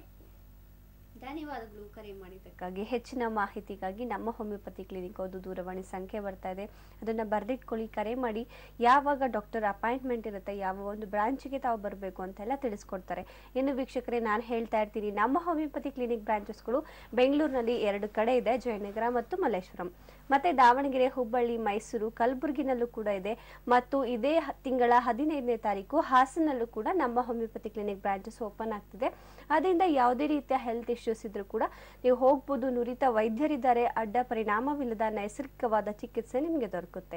ಧನ್ಯವಾದಗಳು ಕರೆ ಮಾಡಿದ್ದಕ್ಕಾಗಿ. ಹೆಚ್ಚಿನ ಮಾಹಿತಿಗಾಗಿ ನಮ್ಮ ಹೋಮಿಯೋಪತಿ ಕ್ಲಿನಿಕ್ ಒಂದು ದೂರವಾಣಿ ಸಂಖ್ಯೆ ಬರ್ತಾ ಇದೆ, ಅದನ್ನು ಬರೆದಿಟ್ಕೊಳ್ಳಿ, ಕರೆ ಮಾಡಿ. ಯಾವಾಗ ಡಾಕ್ಟರ್ ಅಪಾಯಿಂಟ್ಮೆಂಟ್ ಇರುತ್ತೆ, ಯಾವ ಒಂದು ಬ್ರಾಂಚ್ಗೆ ತಾವು ಬರಬೇಕು ಅಂತೆಲ್ಲ ತಿಳಿಸ್ಕೊಡ್ತಾರೆ. ಇನ್ನು ವೀಕ್ಷಕರೇ, ನಾನು ಹೇಳ್ತಾ ಇರ್ತೀನಿ, ನಮ್ಮ ಹೋಮಿಯೋಪತಿ ಕ್ಲಿನಿಕ್ ಬ್ರಾಂಚಸ್ಗಳು ಬೆಂಗಳೂರಿನಲ್ಲಿ ಎರಡು ಕಡೆ ಇದೆ, ಜಯನಗರ ಮತ್ತು ಮಲ್ಲೇಶ್ವರಂ. ಮತ್ತು ದಾವಣಗೆರೆ, ಹುಬ್ಬಳ್ಳಿ, ಮೈಸೂರು, ಕಲಬುರಗಿನಲ್ಲೂ ಕೂಡ ಇದೆ. ಮತ್ತು ಇದೇ ತಿಂಗಳ ಹದಿನೈದನೇ ತಾರೀಕು ಹಾಸನಲ್ಲೂ ಕೂಡ ನಮ್ಮ ಹೋಮಿಯೋಪತಿ ಕ್ಲಿನಿಕ್ ಬ್ರಾಂಚಸ್ ಓಪನ್ ಆಗ್ತಿದೆ. ಅದರಿಂದ ಯಾವುದೇ ರೀತಿಯ ಹೆಲ್ತ್ ಇಶ್ಯೂಸ್ ಇದ್ರೂ ಕೂಡ ನೀವು ಹೋಗ್ಬೋದು. ನುರಿತ ವೈದ್ಯರಿದ್ದಾರೆ, ಅಡ್ಡ ಪರಿಣಾಮವಿಲ್ಲದ ನೈಸರ್ಗಿಕವಾದ ಚಿಕಿತ್ಸೆ ನಿಮಗೆ ದೊರಕುತ್ತೆ.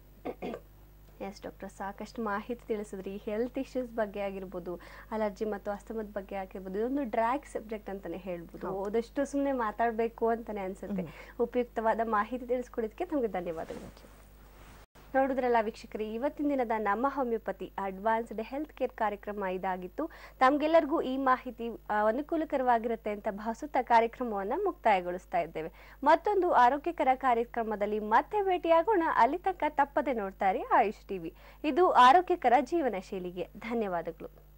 ಎಸ್ ಡಾಕ್ಟರ್, ಸಾಕಷ್ಟು ಮಾಹಿತಿ ತಿಳಿಸಿದ್ರಿ. ಹೆಲ್ತ್ ಇಶ್ಯೂಸ್ ಬಗ್ಗೆ ಆಗಿರ್ಬೋದು, ಅಲರ್ಜಿ ಮತ್ತು ಅಸ್ತಮದ ಬಗ್ಗೆ ಆಗಿರ್ಬೋದು, ಇದೊಂದು ಡ್ರ್ಯಾಗ್ ಸಬ್ಜೆಕ್ಟ್ ಅಂತಾನೆ ಹೇಳ್ಬೋದು. ಓದಷ್ಟು ಸುಮ್ಮನೆ ಮಾತಾಡಬೇಕು ಅಂತಾನೆ ಅನ್ಸುತ್ತೆ. ಉಪಯುಕ್ತವಾದ ಮಾಹಿತಿ ತಿಳಿಸ್ಕೊಡೋದಕ್ಕೆ ತಮಗೆ ಧನ್ಯವಾದಗಳು. ನೋಡಿದ್ರಲ್ಲ ವೀಕ್ಷಕರೇ, ಇವತ್ತಿನ ದಿನದ ನಮ್ಮ ಹೋಮಿಯೋಪತಿ ಅಡ್ವಾನ್ಸ್ಡ್ ಹೆಲ್ತ್ ಕೇರ್ ಕಾರ್ಯಕ್ರಮ ಇದಾಗಿತ್ತು. ತಮಗೆಲ್ಲರಿಗೂ ಈ ಮಾಹಿತಿ ಅನುಕೂಲಕರವಾಗಿರುತ್ತೆ ಅಂತ ಭಾವಿಸುತ್ತಾ ಕಾರ್ಯಕ್ರಮವನ್ನು ಮುಕ್ತಾಯಗೊಳಿಸ್ತಾ ಇದ್ದೇವೆ. ಮತ್ತೊಂದು ಆರೋಗ್ಯಕರ ಕಾರ್ಯಕ್ರಮದಲ್ಲಿ ಮತ್ತೆ ಭೇಟಿಯಾಗೋಣ. ಅಲ್ಲಿ ತನಕ ತಪ್ಪದೆ ನೋಡ್ತಾ ಇರಿ ಆಯುಷ್ ಟಿವಿ. ಇದು ಆರೋಗ್ಯಕರ ಜೀವನ ಶೈಲಿಗೆ. ಧನ್ಯವಾದಗಳು.